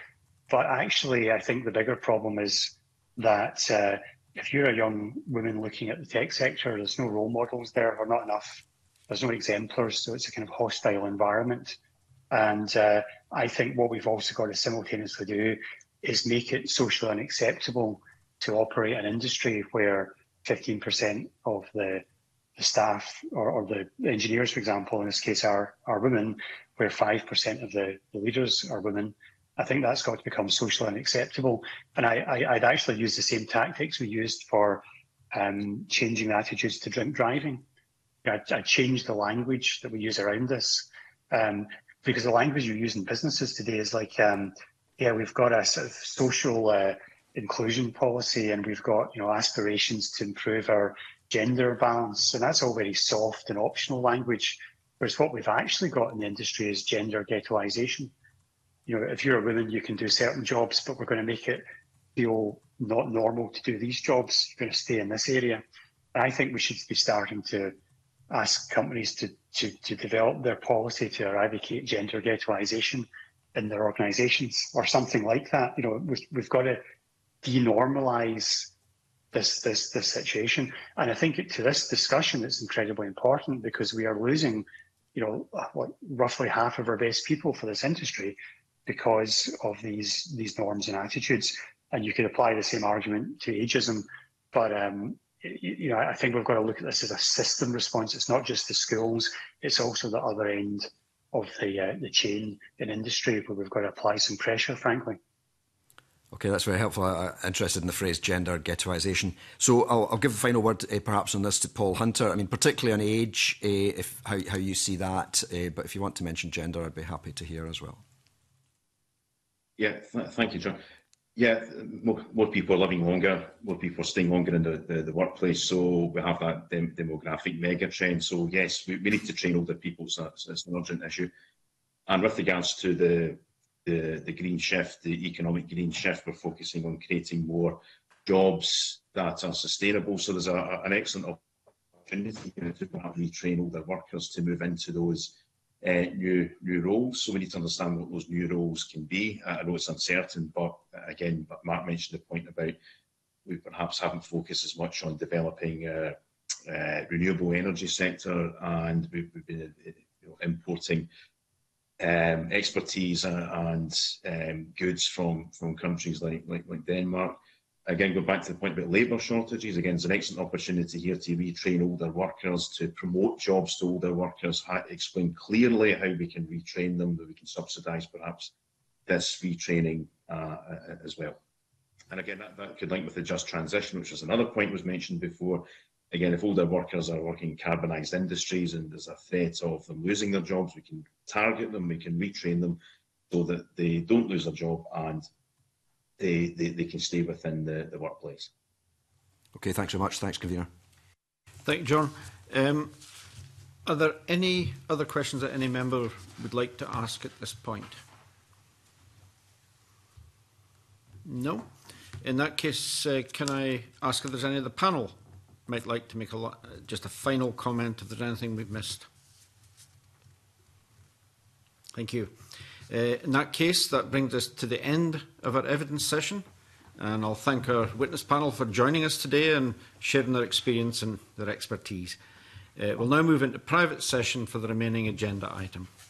But actually, I think the bigger problem is that uh, if you're a young woman looking at the tech sector, there's no role models there, or not enough. There's no exemplars, so it's a kind of hostile environment. And uh, I think what we've also got to simultaneously do is make it socially unacceptable to operate an industry where fifteen percent of the, the staff or, or the engineers, for example, in this case, are, are women, where five percent of the, the leaders are women. I think that's got to become socially unacceptable. And I, I, I'd actually use the same tactics we used for um, changing attitudes to drink driving. I'd, I'd change the language that we use around this. Um, because the language you use in businesses today is like, um, yeah, we've got a sort of social uh, inclusion policy, and we've got, you know, aspirations to improve our gender balance. And that's all very soft and optional language. Whereas what we've actually got in the industry is gender ghettoisation. You know, if you're a woman, you can do certain jobs, but we're going to make it feel not normal to do these jobs. You're going to stay in this area. And I think we should be starting to ask companies to, to, to develop their policy to eradicate gender ghettoisation in their organisations or something like that. You know, we've, we've got to denormalise this, this, this situation. And I think it, to this discussion, it's incredibly important because we are losing, you know, what, roughly half of our best people for this industry because of these these norms and attitudes. And you could apply the same argument to ageism, but um, you, you know, I think we've got to look at this as a system response. It's not just the schools; it's also the other end of the uh, the chain in industry where we've got to apply some pressure, frankly. Okay, that's very helpful. I'm interested in the phrase gender ghettoisation. So I'll, I'll give the final word uh, perhaps on this to Paul Hunter. I mean, particularly on age, uh, if how, how you see that, uh, but if you want to mention gender, I'd be happy to hear as well. Yeah, th thank you, John. Yeah, more, more people are living longer, more people are staying longer in the, the, the workplace, so we have that dem demographic mega trend. So yes, we, we need to train older people, so it's, it's an urgent issue. And with regards to the, the, the green shift, the economic green shift, we're focusing on creating more jobs that are sustainable. So there's a, a, an excellent opportunity to retrain older workers to move into those Uh, new new roles. So we need to understand what those new roles can be. Uh, I know it's uncertain, but uh, again, Mark mentioned the point about we perhaps haven't focused as much on developing uh, uh, renewable energy sector, and we've, we've been you know, importing um, expertise and um, goods from from countries like, like like Denmark. Again, go back to the point about labour shortages. Again, it's an excellent opportunity here to retrain older workers, to promote jobs to older workers, explain clearly how we can retrain them, that we can subsidise perhaps this retraining uh, as well. And again, that, that could link with the just transition, which was another point was mentioned before. Again, if older workers are working in carbonised industries and there's a threat of them losing their jobs, we can target them, we can retrain them so that they don't lose their job and They, they, they can stay within the, the workplace. Okay, thanks very much. Thanks, Convener. Thank you, John. Um, are there any other questions that any member would like to ask at this point? No? In that case, uh, can I ask if there's any of the panel might like to make a lot, uh, just a final comment if there's anything we've missed? Thank you. Uh, in that case, that brings us to the end of our evidence session, and I'll thank our witness panel for joining us today and sharing their experience and their expertise. Uh, we'll now move into private session for the remaining agenda item.